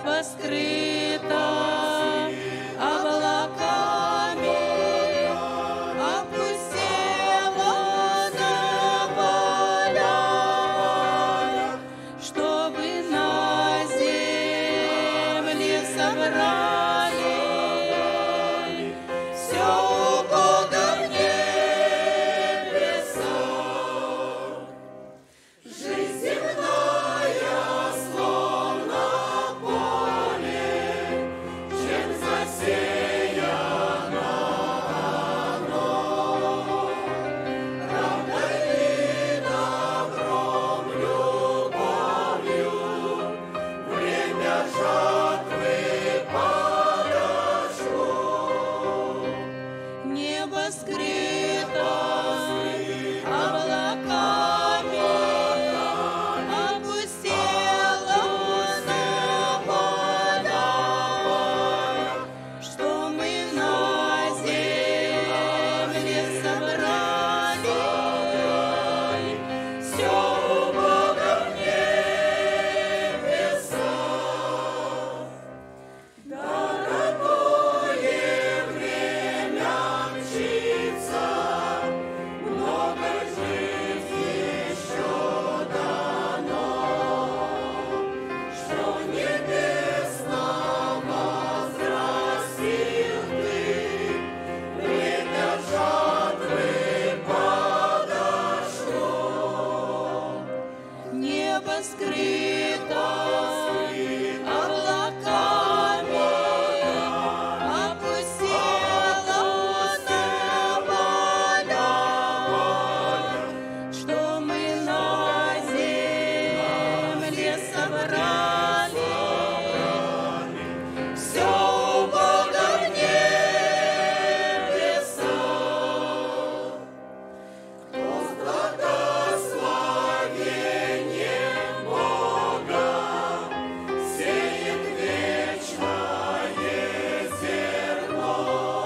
N: Небо скрыто облаками, опустело на поля, чтобы на земле собрали все у Бога в небесах. Жизнь земная словно поле, чем засеяно оно. Правдой и добром, любовью время жатвы подошло. Небо скрыто облаками, опустело на поля, что мы на земле собрали все у Бога в небесах. Дорогое время мчится, много жить еще дано, что небесно возрастил ты, время жатвы подошло. Небо скрыто облаками, опустело на поля, что мы на земле собрали все у Бога в небесах. Кто с благословением Бога сеет вечное зерно,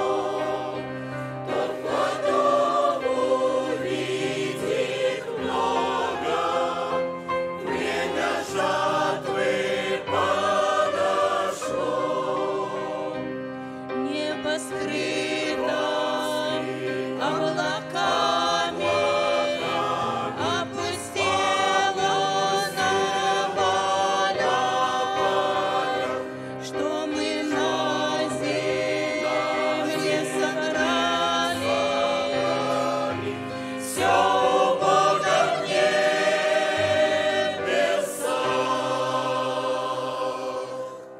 N: тот плодов увидит много, время жатвы подошло. Небо скрыто облаками, опустело на поля, что мы на земле собрали все у Бога в небесах.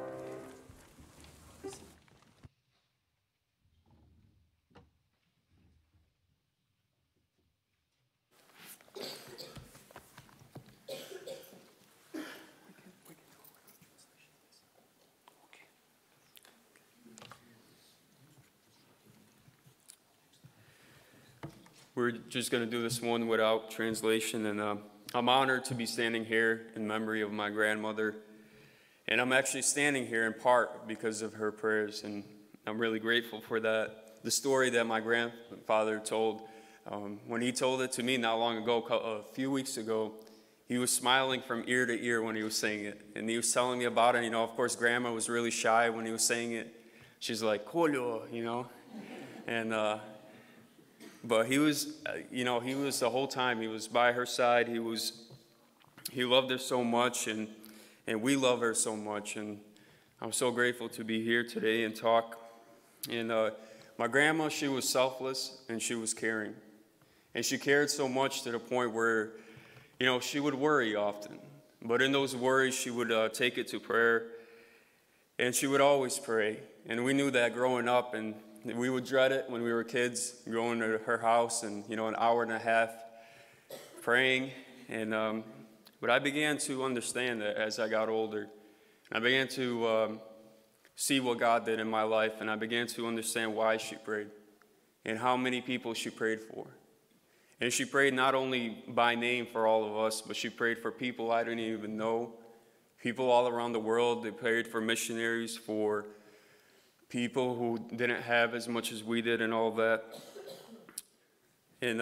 K: We're just going to do this one without translation, and I'm honored to be standing here in memory of my grandmother. And I'm actually standing here in part because of her prayers, and I'm really grateful for that. The story that my grandfather told, when he told it to me not long ago, a few weeks ago, he was smiling from ear to ear when he was saying it. And he was telling me about it. You know, of course, Grandma was really shy when he was saying it. She's like, Kolyo, you know. And but he was, you know, he was the whole time. He was by her side. He loved her so much, and we love her so much. And I'm so grateful to be here today and talk. And my grandma, she was selfless and she was caring. And she cared so much to the point where, you know, she would worry often. But in those worries, she would take it to prayer. And she would always pray. And we knew that growing up, and we would dread it when we were kids, going to her house and, you know, an hour and a half praying. And but I began to understand that as I got older. I began to see what God did in my life, and I began to understand why she prayed and how many people she prayed for. And she prayed not only by name for all of us, but she prayed for people I didn't even know, people all around the world. They prayed for missionaries, for people who didn't have as much as we did and all that. And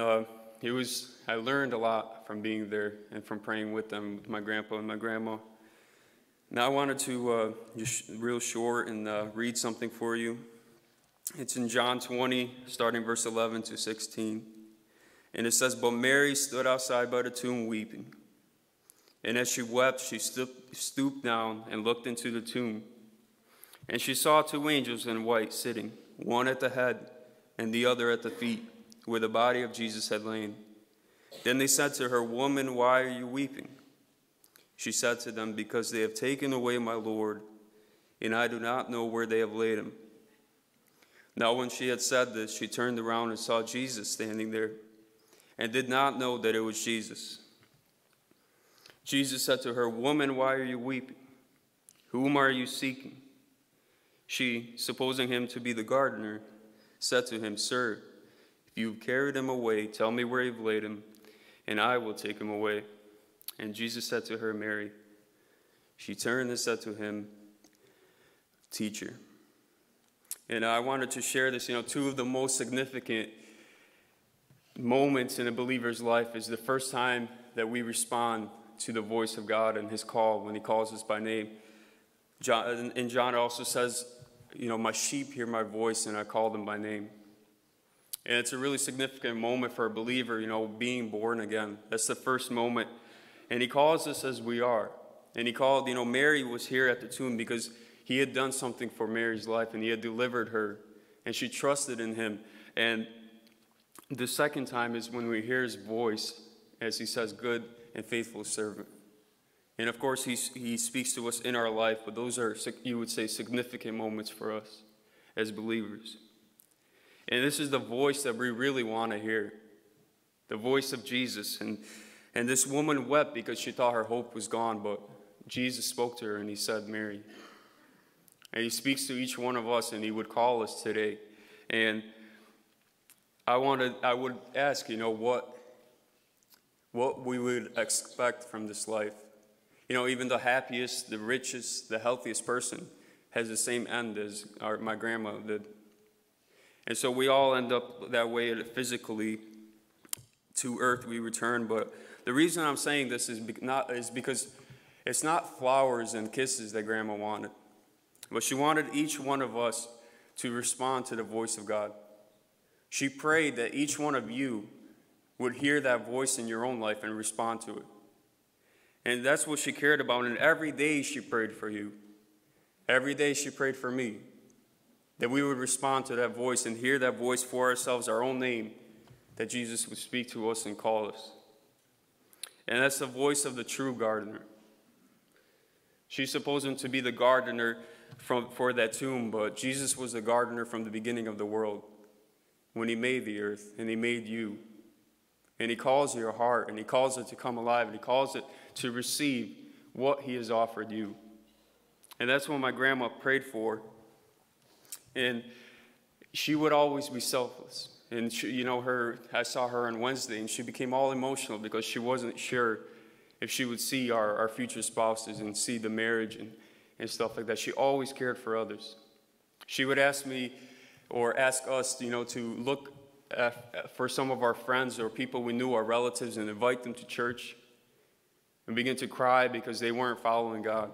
K: I learned a lot from being there and from praying with them, with my grandpa and my grandma. Now I wanted to just real short and read something for you. It's in John 20, starting verse 11 to 16. And it says, "But Mary stood outside by the tomb weeping. And as she wept, she stooped down and looked into the tomb. And she saw two angels in white sitting, one at the head and the other at the feet, where the body of Jesus had lain. Then they said to her, 'Woman, why are you weeping?' She said to them, 'Because they have taken away my Lord, and I do not know where they have laid him.' Now when she had said this, she turned around and saw Jesus standing there, and did not know that it was Jesus. Jesus said to her, 'Woman, why are you weeping? Whom are you seeking?' She, supposing him to be the gardener, said to him, 'Sir, if you have carried him away, tell me where you've laid him, and I will take him away.' And Jesus said to her, 'Mary.' She turned and said to him, 'Teacher.'" And I wanted to share this, two of the most significant moments in a believer's life is the first time that we respond to the voice of God and his call when he calls us by name. John it also says, "My sheep hear my voice and I call them by name." And it's a really significant moment for a believer, being born again. That's the first moment. And he calls us as we are. And he called, Mary was here at the tomb because he had done something for Mary's life and he had delivered her. And she trusted in him. And the second time is when we hear his voice as he says, "Good and faithful servant." And of course, he speaks to us in our life, but those are, you would say, significant moments for us as believers. And this is the voice that we really want to hear, the voice of Jesus. And this woman wept because she thought her hope was gone, but Jesus spoke to her and he said, "Mary." And he speaks to each one of us and he would call us today. And I would ask, what we would expect from this life. Even the happiest, the richest, the healthiest person has the same end as my grandma did. And so we all end up that way physically. To earth we return. But the reason I'm saying this is because it's not flowers and kisses that grandma wanted. But she wanted each one of us to respond to the voice of God. She prayed that each one of you would hear that voice in your own life and respond to it. And that's what she cared about. And every day she prayed for you. Every day she prayed for me. That we would respond to that voice and hear that voice for ourselves, our own name, that Jesus would speak to us and call us. And that's the voice of the true gardener. She supposed him to be the gardener for that tomb, but Jesus was the gardener from the beginning of the world, when he made the earth and he made you. And he calls your heart and he calls it to come alive and he calls it to receive what he has offered you. And that's what my grandma prayed for. And she would always be selfless. And she, I saw her on Wednesday and she became all emotional because she wasn't sure if she would see our future spouses and see the marriage and stuff like that. She always cared for others. She would ask me or ask us, to look for some of our friends or people we knew, our relatives, and invite them to church and begin to cry because they weren't following God.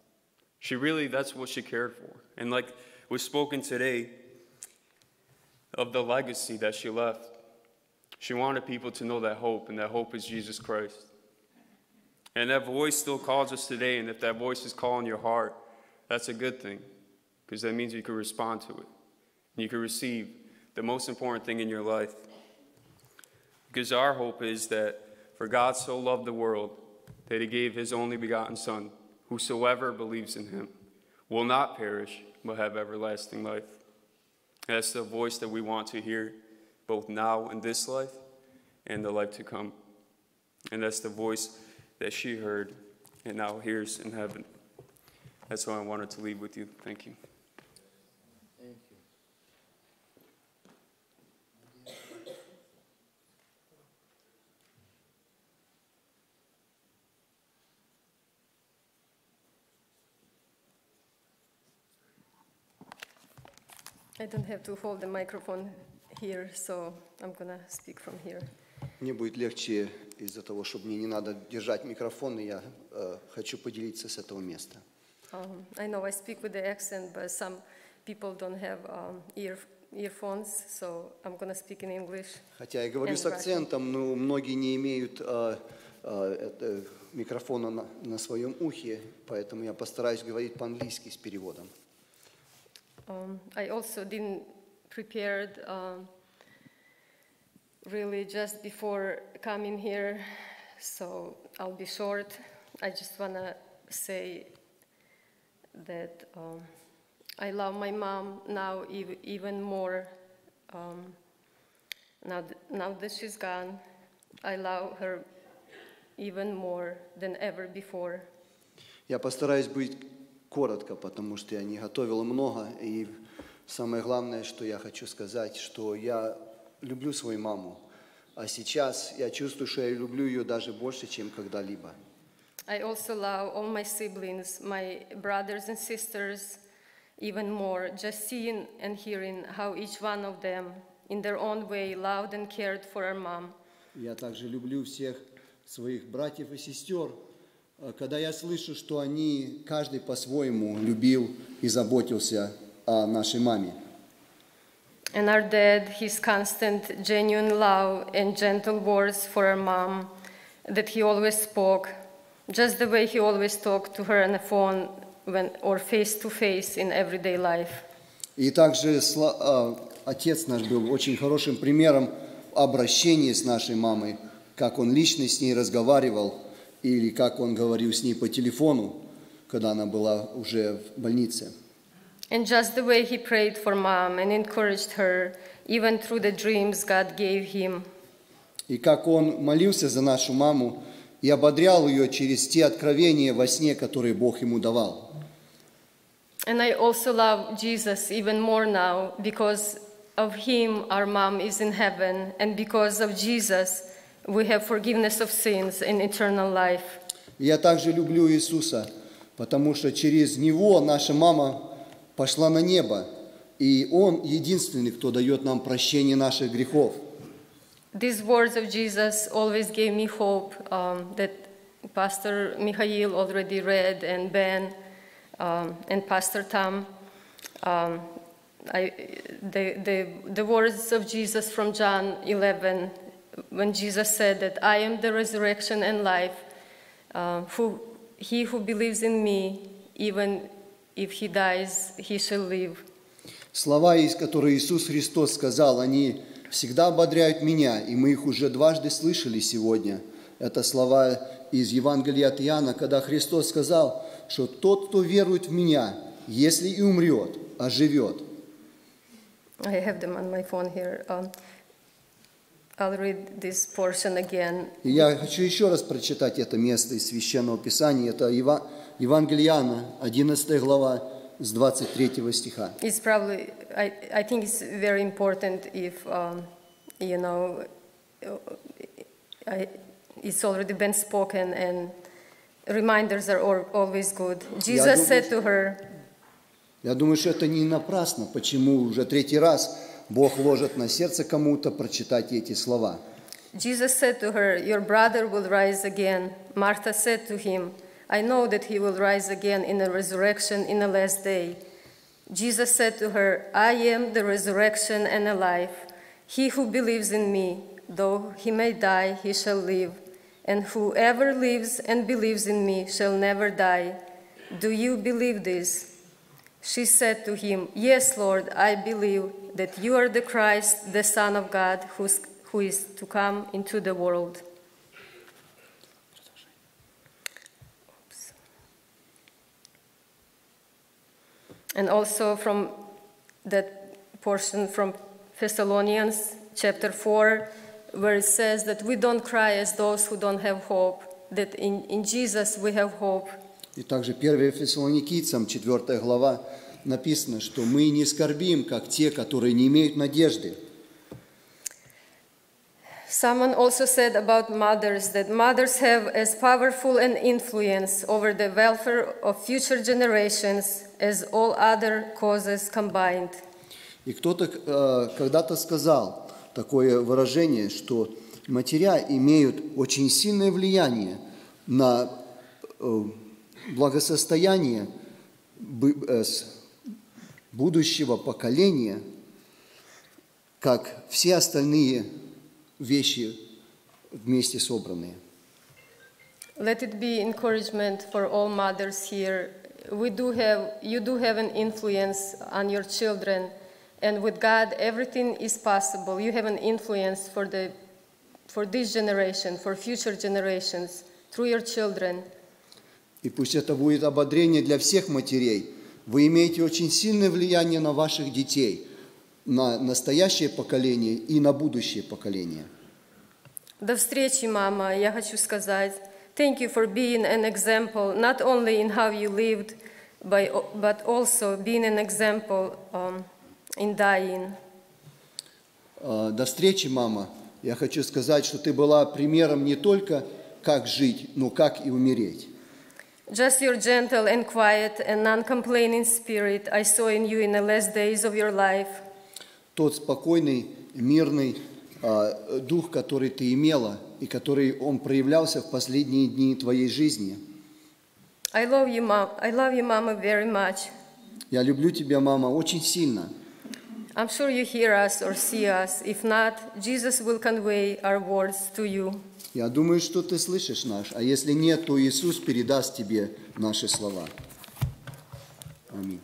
K: That's what she cared for. And like was spoken today of the legacy that she left, she wanted people to know that hope, and that hope is Jesus Christ. And that voice still calls us today, and if that voice is calling your heart, that's a good thing, because that means you can respond to it. And you can receive the most important thing in your life. Because our hope is that for God so loved the world that he gave his only begotten Son, whosoever believes in him will not perish, but have everlasting life. And that's the voice that we want to hear, both now in this life and the life to come. And that's the voice that she heard and now hears in heaven. That's what I wanted to leave with you. Thank you.
B: Thank you.
O: I don't have to hold the microphone here, so I'm gonna speak from here.
E: Мне будет легче из-за того, что мне не надо держать микрофон, и я хочу поделиться с этого места.
O: I know I speak with the accent, but some people don't have earphones, so I'm going to speak in English.
E: Хотя я говорю
O: and
E: с
O: Russian.
E: акцентом, но многие не имеют микрофона на своем ухе, поэтому я постараюсь говорить по-английски с переводом.
O: I also didn't prepare really just before coming here, so I'll be short. I just want to say that I love my mom now even more. Now that she's gone, I love her even more than ever before.
E: Я постараюсь быть коротко, потому что я не готовил много, и самое главное, что я хочу сказать, что я люблю свою маму, а сейчас я чувствую, что я люблю ее даже больше, чем когда-либо.
O: I also love all my siblings, my brothers and sisters, even more, just seeing and hearing how each one of them, in their own way, loved and cared for our mom.
E: Я также люблю всех своих братьев и сестер, когда я слышу, что они, каждый по-своему, любил и заботился о нашей маме.
O: And our dad, his constant, genuine love and gentle words for our mom that he always spoke, just the way he always talked to her on the phone or face to face in everyday life.
E: И также отец наш был очень хорошим примером обращения с нашей мамой, как он лично с ней разговаривал или как он говорил с ней по телефону, когда она была уже в больнице.
O: And just the way he prayed for mom and encouraged her, even through the dreams God gave him.
E: И как он молился за нашу маму и ободрял ее через те откровения во сне, которые Бог ему давал.
O: And I also love Jesus even more now because of him our mom is in heaven, and because of Jesus we have forgiveness of sins and eternal life.
E: И я также люблю Иисуса, потому что через него наша мама пошла на небо, и Он единственный, кто дает нам прощение наших грехов.
O: These words of Jesus always gave me hope that Pastor Mikhail already read, and Ben and Pastor Tom. The words of Jesus from John 11, when Jesus said that I am the resurrection and life, he who believes in me, even if he dies, he shall live.
E: Слова, которые Иисус Христос сказал, они всегда ободряют меня, и мы их уже дважды слышали сегодня. Это слова из Евангелия от Иоанна, когда Христос сказал, что тот, кто верует в Меня, если и умрет, оживет.
O: I have them on my phone here. I'll read this portion again.
E: И я хочу еще раз прочитать это место из Священного Писания. Это Евангелие Иоанна, 11 глава, с 23 стиха.
O: It's probably, I think it's very important if, it's already been spoken and reminders are always good. Jesus said to her,
E: Я думаю, что это не напрасно, почему уже третий раз Бог ложит на сердце кому-то прочитать эти слова.
O: Jesus said to her, your brother will rise again. Martha said to him, I know that he will rise again in a resurrection in the last day. Jesus said to her, I am the resurrection and the life. He who believes in me, though he may die, he shall live. And whoever lives and believes in me shall never die. Do you believe this? She said to him, yes, Lord, I believe that you are the Christ, the Son of God, who is to come into the world. And also from that portion from Thessalonians chapter 4, where it says that we don't cry as those who don't have hope, that in Jesus we have hope.
E: И также 1 Фессалоникийцам, 4 глава, написано, что мы не скорбим, как те, которые не имеют надежды.
O: Someone also said about mothers that mothers have as powerful an influence over the welfare of future generations as all other causes combined.
E: И кто-то когда-то сказал такое выражение, что матеря имеют очень сильное влияние на благосостояние будущего поколения, как все остальные вещи вместе собранные.
O: Let it be encouragement for all mothers here. You do have an influence on your children, and with God, everything is possible. You have an influence for this generation, for future generations, through your children.
E: И пусть это будет ободрение для всех матерей. Вы имеете очень сильное влияние на ваших детей, на настоящее поколение и на будущее поколение.
O: До встречи, мама. Я хочу сказать, thank you for being an example, not only in how you lived, but also being an example in dying.
E: До встречи, мама. Я хочу сказать, что ты была примером не только как жить, но как и умереть.
O: Just your gentle and quiet and non-complaining spirit I saw in you in the last days of your life.
E: Тот спокойный, мирный дух, который ты имела, и который он проявлялся в последние дни твоей жизни.
O: I love you, Mama, very much.
E: Я люблю тебя, мама, очень сильно.
O: I'm sure you hear us or see us. If not, Jesus will convey our words to you.
E: Я думаю, что ты слышишь нас, а если нет, то Иисус передаст тебе наши слова. Аминь.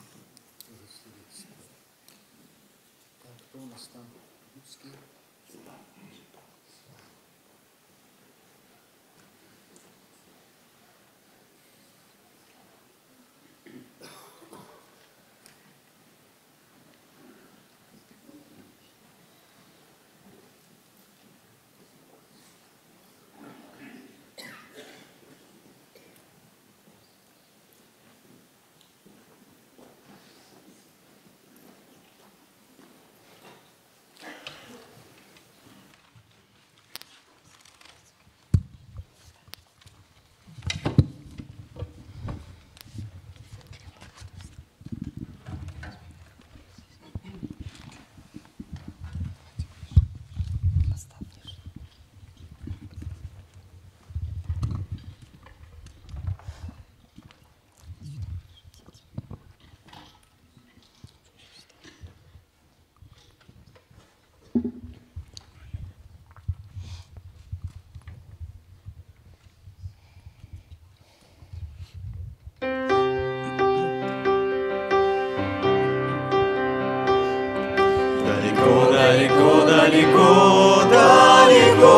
N: Далеко, далеко, далеко,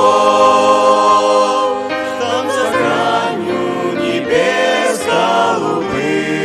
N: там за гранью небес голубых,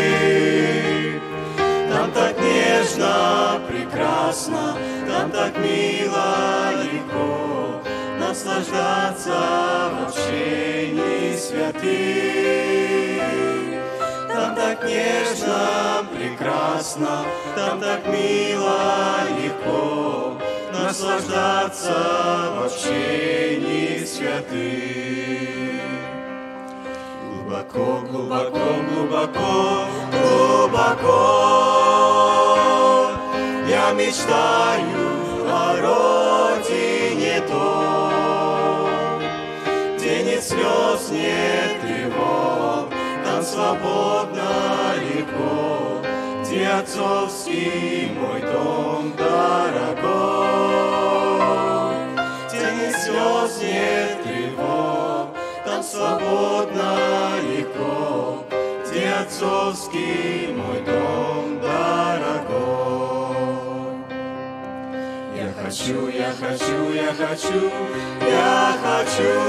N: там так нежно, прекрасно, там так мило, легко наслаждаться в общении святых. Там так нежно, прекрасно, там так мило, легко наслаждаться в общении святых. Глубоко, глубоко, глубоко, глубоко я мечтаю о родине том, где нет слез, нет тревог, там свободно, легко, где отцовский мой дом дорогой, где нет слез, нет тревог, там свободно, легко, где отцовский мой дом дорогой. Я хочу, я хочу, я хочу, я хочу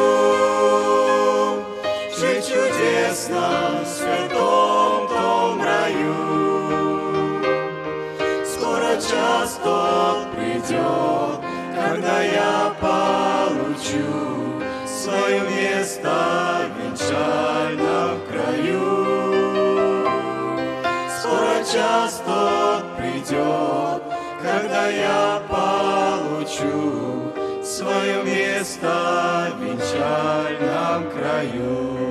N: жить в чудесном святом том раю. Скоро час тот придет, когда я получу свое место в венчальном краю. Скоро час тот придет, когда я получу свое место в венчальном краю.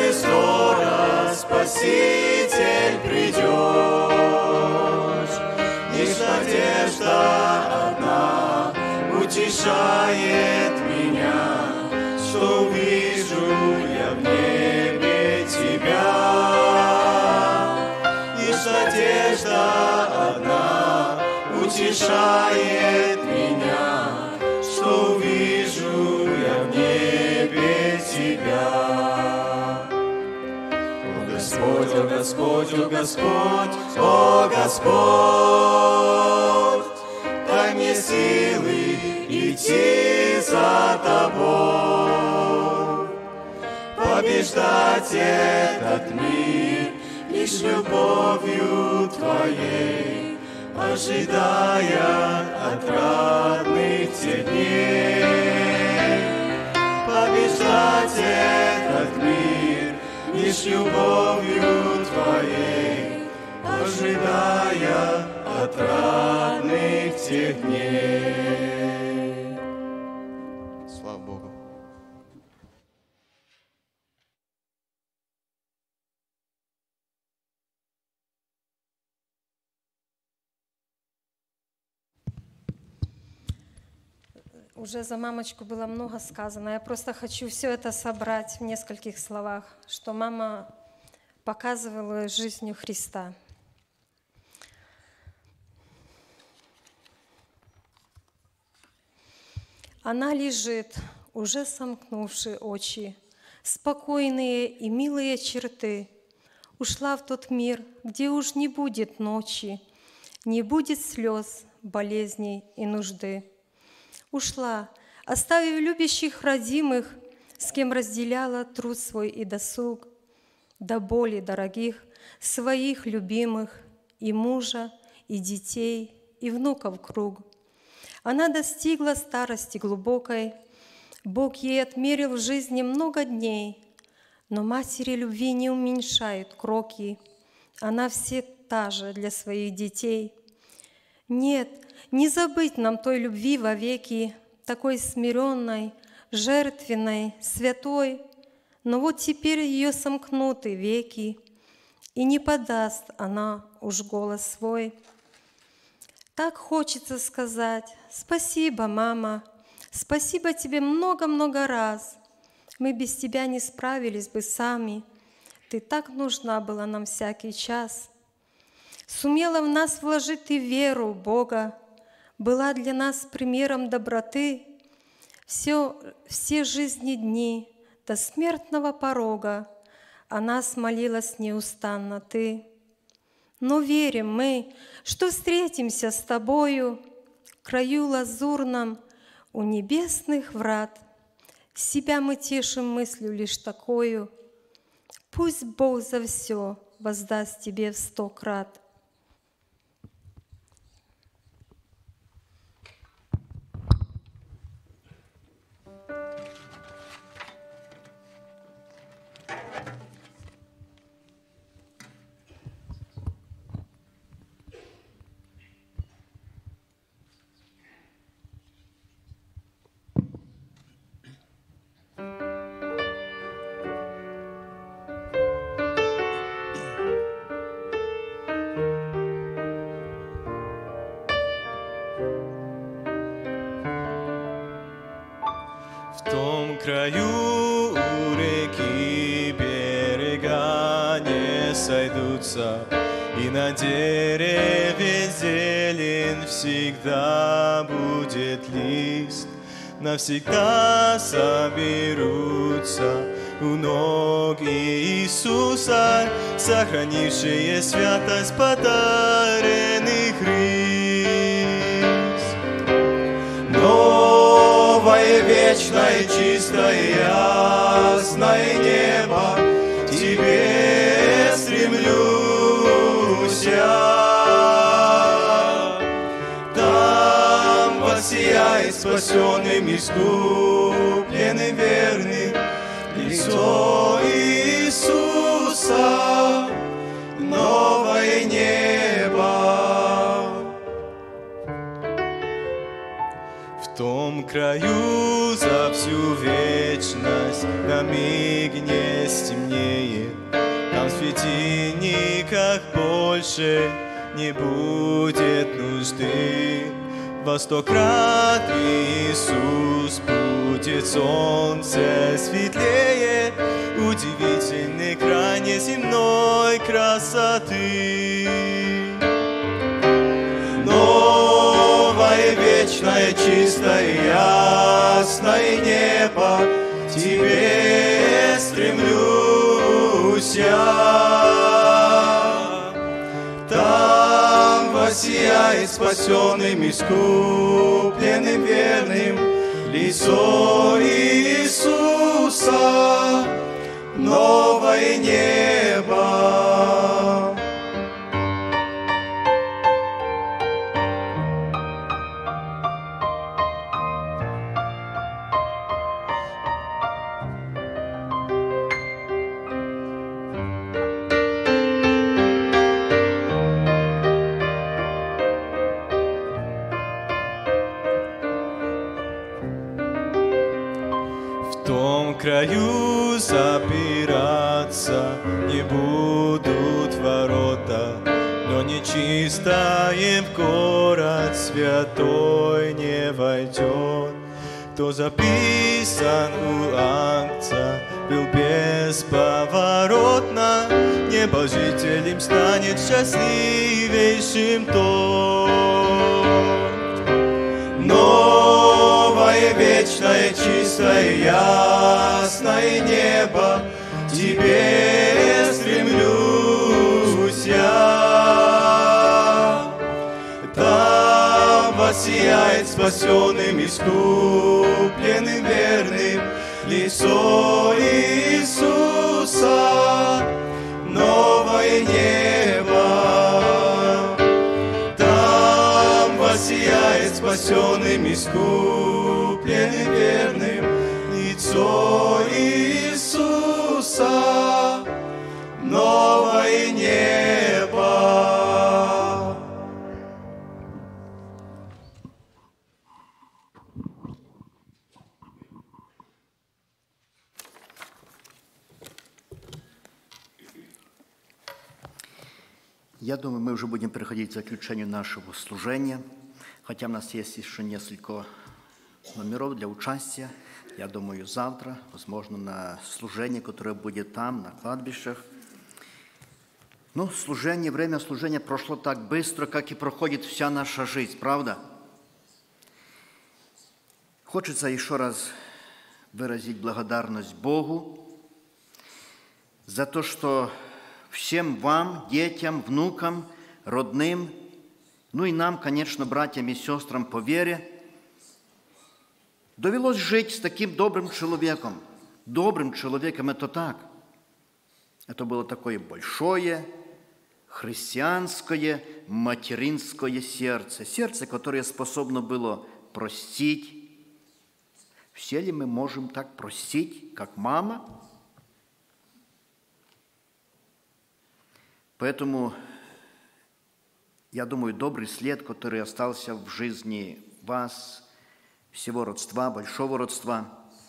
N: и скоро Спаситель придешь. Лишь надежда одна утешает меня, что увижу я в небе Тебя. Лишь надежда одна утешает меня, что увижу я в небе Тебя. О Господь, о Господь, о Господь, о Господь, дай мне силы идти за Тобой, побеждать этот мир лишь любовью Твоей, ожидая отрадных тех дней. Побеждать этот мир лишь любовью Твоей, ожидая отрадных тех дней. Слава Богу.
O: Уже за мамочку было много сказано. Я просто хочу все это собрать в нескольких словах, что мама показывала жизнью Христа. Она лежит, уже сомкнувши очи, спокойные и милые черты. Ушла в тот мир, где уж не будет ночи, не будет слез, болезней и нужды. Ушла, оставив любящих родимых, с кем разделяла труд свой и досуг, до боли дорогих, своих любимых, и мужа, и детей, и внуков круг. Она достигла старости глубокой, Бог ей отмерил в жизни много дней, но матери любви не уменьшают кроки, она все та же для своих детей. Нет, не забыть нам той любви вовеки, такой смиренной, жертвенной, святой, но вот теперь ее сомкнуты веки, и не подаст она уж голос свой. Так хочется сказать: спасибо, мама, спасибо тебе много-много раз. Мы без тебя не справились бы сами, ты так нужна была нам всякий час. Сумела в нас вложить ты веру в Бога, была для нас примером доброты. Все жизни дни до смертного порога о нас молилась неустанно ты. Но верим мы, что встретимся с тобою в краю лазурном у небесных врат. Себя мы тешим мыслью лишь такою: пусть Бог за все воздаст тебе в 100 крат.
N: В том краю у реки берега не сойдутся, и на дереве зелень всегда будет лист. Навсегда соберутся у ног Иисуса, сохранившие святость подаренных рис. Новое, вечное, чистое, ясное небо тебе стремлюсь я. Там воссияет спасенным, искупленным, верным лицо Иисуса, новое небо. В том краю за всю вечность на миг не стемнеет. людях больше не будет нужды. Во 100 крат Иисус будет солнце светлее, удивительный край неземной красоты. Новое, вечное, чистое, ясное небо, к тебе стремлюсь я. Там воссияет спасенным, искупленным, верным лицо Иисуса, новое небо. В том краю запираться не будут ворота, но нечистое в город святой не войдет. Кто записан у Агнца, был бесповоротно, небожителем станет счастливейшим тот. Новое, вечное, чистое, ясное небо, к тебе стремлюсь я. Там воссияет спасенным, искупленным, верным лицо Иисуса, новое небо. Там воссияет спасенным, искупленным, верным лицо Иисуса, новое небо.
P: Я думаю, мы уже будем переходить к заключению нашего служения, хотя у нас есть еще несколько номеров для участия. Я думаю, завтра, возможно, на служение, которое будет там, на кладбищах. Ну, служение, время служения прошло так быстро, как и проходит вся наша жизнь, правда? Хочется еще раз выразить благодарность Богу за то, что всем вам, детям, внукам, родным, ну и нам, конечно, братьям и сестрам по вере, довелось жить с таким добрым человеком. Добрым человеком – это так. Это было такое большое, христианское, материнское сердце. Сердце, которое способно было простить. Все ли мы можем так простить, как мама? Поэтому, я думаю, добрый след, который остался в жизни вас, всего родства, большого родства.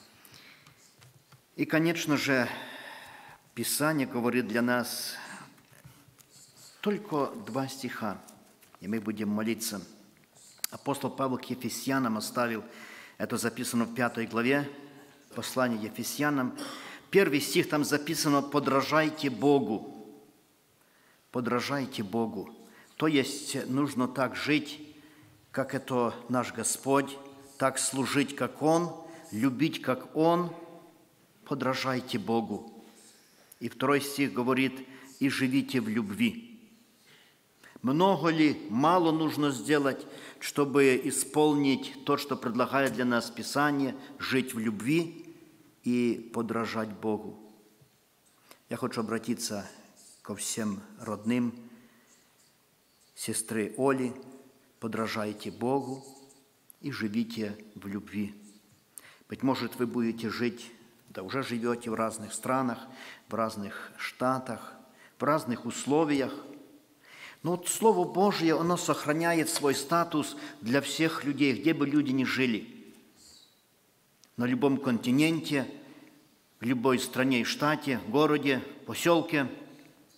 P: И, конечно же, Писание говорит для нас только 2 стиха, и мы будем молиться. Апостол Павел к Ефесянам оставил, это записано в 5 главе, послание Ефесянам. 1 стих там записано «Подражайте Богу». Подражайте Богу. То есть нужно так жить, как это наш Господь, так служить, как Он, любить, как Он. Подражайте Богу. И 2 стих говорит, и живите в любви. Много ли, мало нужно сделать, чтобы исполнить то, что предлагает для нас Писание, жить в любви и подражать Богу. Я хочу обратиться ко всем родным, сестры Оли, подражайте Богу и живите в любви. Быть может, вы будете жить, да уже живете в разных странах, в разных штатах, в разных условиях. Но вот Слово Божье, оно сохраняет свой статус для всех людей, где бы люди ни жили. На любом континенте, в любой стране и штате, городе, поселке.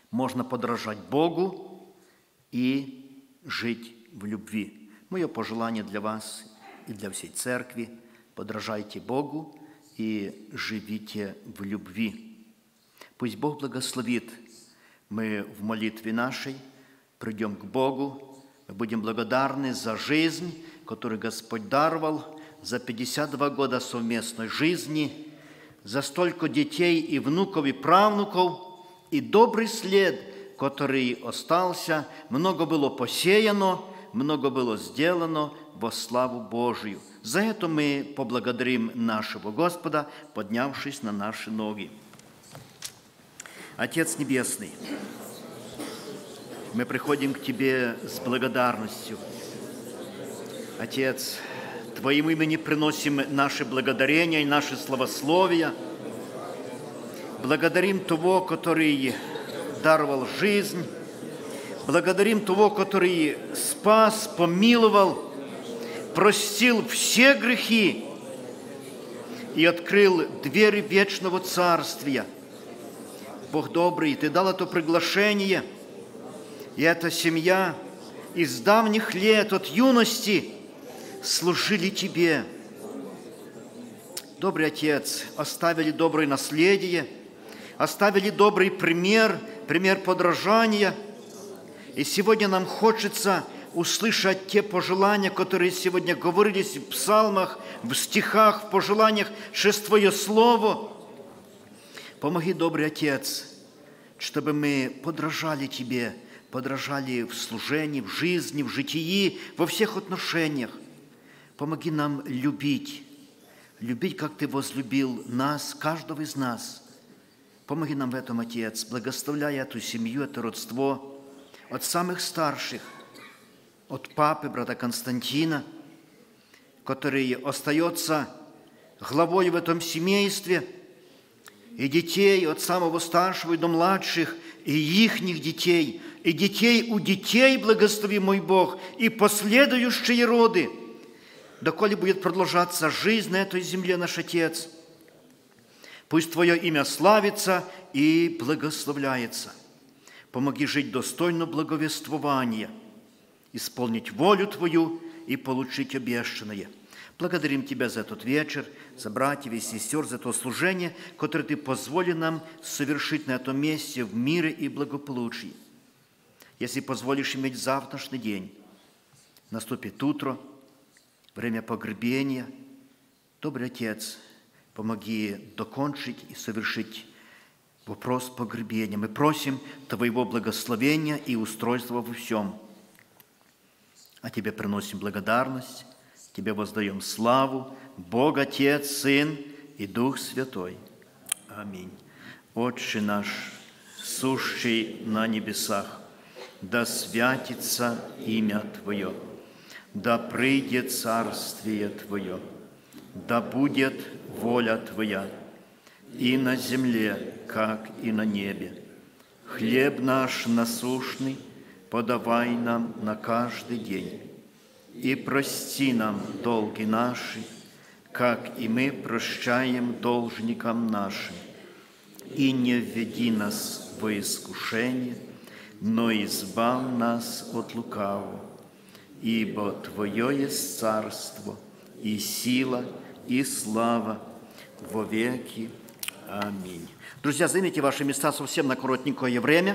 P: можно подражать Богу и жить в любви. Мое пожелание для вас и для всей церкви – подражайте Богу и живите в любви. Пусть Бог благословит. Мы в молитве нашей придем к Богу, мы будем благодарны за жизнь, которую Господь даровал, за 52 года совместной жизни, за столько детей и внуков, и правнуков, и добрый след, который остался. Много было посеяно, много было сделано во славу Божию. За это мы поблагодарим нашего Господа, поднявшись на наши ноги. Отец Небесный, мы приходим к Тебе с благодарностью. Отец, Твоим именем приносим наши благодарения и наши славословия. Благодарим Того, который даровал жизнь. Благодарим Того, который спас, помиловал, простил все грехи и открыл двери вечного Царствия. Бог добрый, Ты дал это приглашение, и эта семья из давних лет, от юности, служили Тебе. Добрый Отец, оставили доброе наследие, оставили добрый пример, пример подражания. И сегодня нам хочется услышать те пожелания, которые сегодня говорились в псалмах, в стихах, в пожеланиях через Твое Слово. Помоги, добрый Отец, чтобы мы подражали Тебе, подражали в служении, в жизни, в житии, во всех отношениях. Помоги нам любить, любить, как Ты возлюбил нас, каждого из нас. Помоги нам в этом, Отец, благословляя эту семью, это родство, от самых старших, от папы, брата Константина, который остается главой в этом семействе, и детей от самого старшего и до младших, и ихних детей, и детей у детей, благослови мой Бог, и последующие роды, доколе будет продолжаться жизнь на этой земле, наш Отец. Пусть Твое имя славится и благословляется. Помоги жить достойно благовествования, исполнить волю Твою и получить обещанное. Благодарим Тебя за этот вечер, за братьев и сестер, за то служение, которое Ты позволил нам совершить на этом месте в мире и благополучии. Если позволишь иметь завтрашний день, наступит утро, время погребения. Добрый Отец, помоги докончить и совершить вопрос погребения. Мы просим Твоего благословения и устройства во всем. А Тебе приносим благодарность, Тебе воздаем славу, Бог, Отец, Сын и Дух Святой. Аминь. Отче наш, сущий на небесах, да святится имя Твое, да придет царствие Твое, да будет воля Твоя, и на земле, как и на небе. Хлеб наш насущный подавай нам на каждый день, и прости нам долги наши, как и мы прощаем должникам нашим. И не введи нас во искушение, но избавь нас от лукавого. Ибо Твое есть царство, и сила, и слава во веки. Аминь. Друзья, займите ваши места совсем на коротенькое время.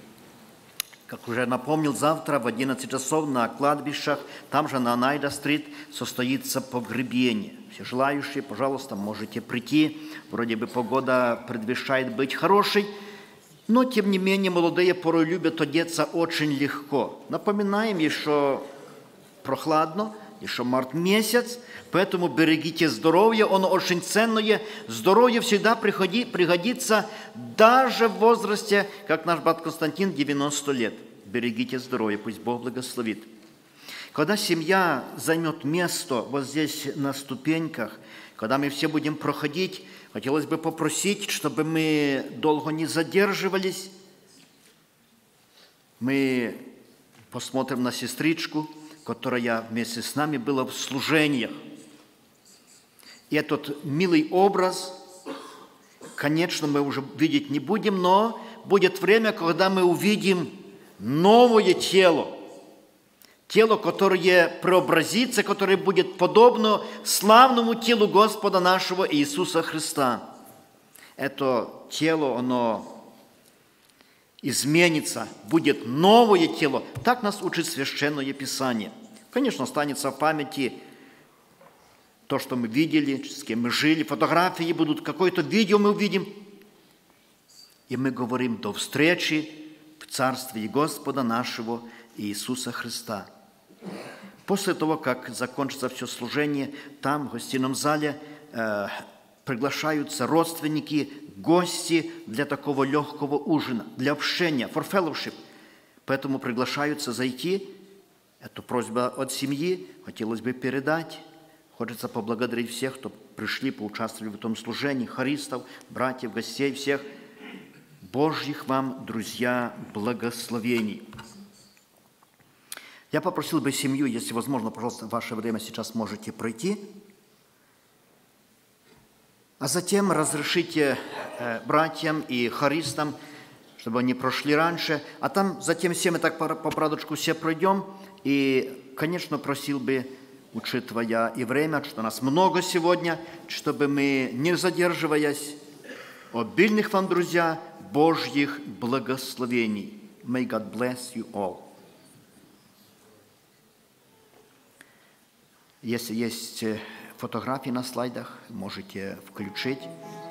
P: Как уже напомнил, завтра в 11 часов на кладбищах, там же на Найда-стрит, состоится погребение. Все желающие, пожалуйста, можете прийти. Вроде бы погода предвещает быть хорошей, но, тем не менее, молодые порой любят одеться очень легко. Напоминаем, еще прохладно, еще март месяц, поэтому берегите здоровье, оно очень ценное. Здоровье всегда пригодится даже в возрасте, как наш брат Константин, 90 лет. Берегите здоровье, пусть Бог благословит. Когда семья займет место вот здесь на ступеньках, когда мы все будем проходить, хотелось бы попросить, чтобы мы долго не задерживались. Мы посмотрим на сестричку, которая вместе с нами была в служениях. И этот милый образ конечно, мы уже видеть не будем, но будет время, когда мы увидим новое тело. Тело, которое преобразится, которое будет подобно славному телу Господа нашего Иисуса Христа. Это тело, оно изменится, будет новое тело. Так нас учит Священное Писание. Конечно, останется в памяти то, что мы видели, с кем мы жили, фотографии будут, какое-то видео мы увидим. И мы говорим до встречи в Царстве Господа нашего Иисуса Христа. После того, как закончится все служение, там, в гостином зале, приглашаются родственники, гости для такого легкого ужина, для общения, for fellowship. Поэтому приглашаются зайти. Это просьба от семьи, хотелось бы передать. Хочется поблагодарить всех, кто пришли, поучаствовали в этом служении, хористов, братьев, гостей, всех. Божьих вам, друзья, благословений. Я попросил бы семью, если возможно, пожалуйста, в ваше время сейчас можете пройти. А затем разрешите братьям и хористам, чтобы они прошли раньше. А там затем все мы так по порядочку все пройдем. И, конечно, просил бы, учитывая и время, что нас много сегодня, чтобы мы, не задерживаясь, обильных вам, друзья, Божьих благословений. May God bless you all. Если есть фотографии на слайдах, можете включить.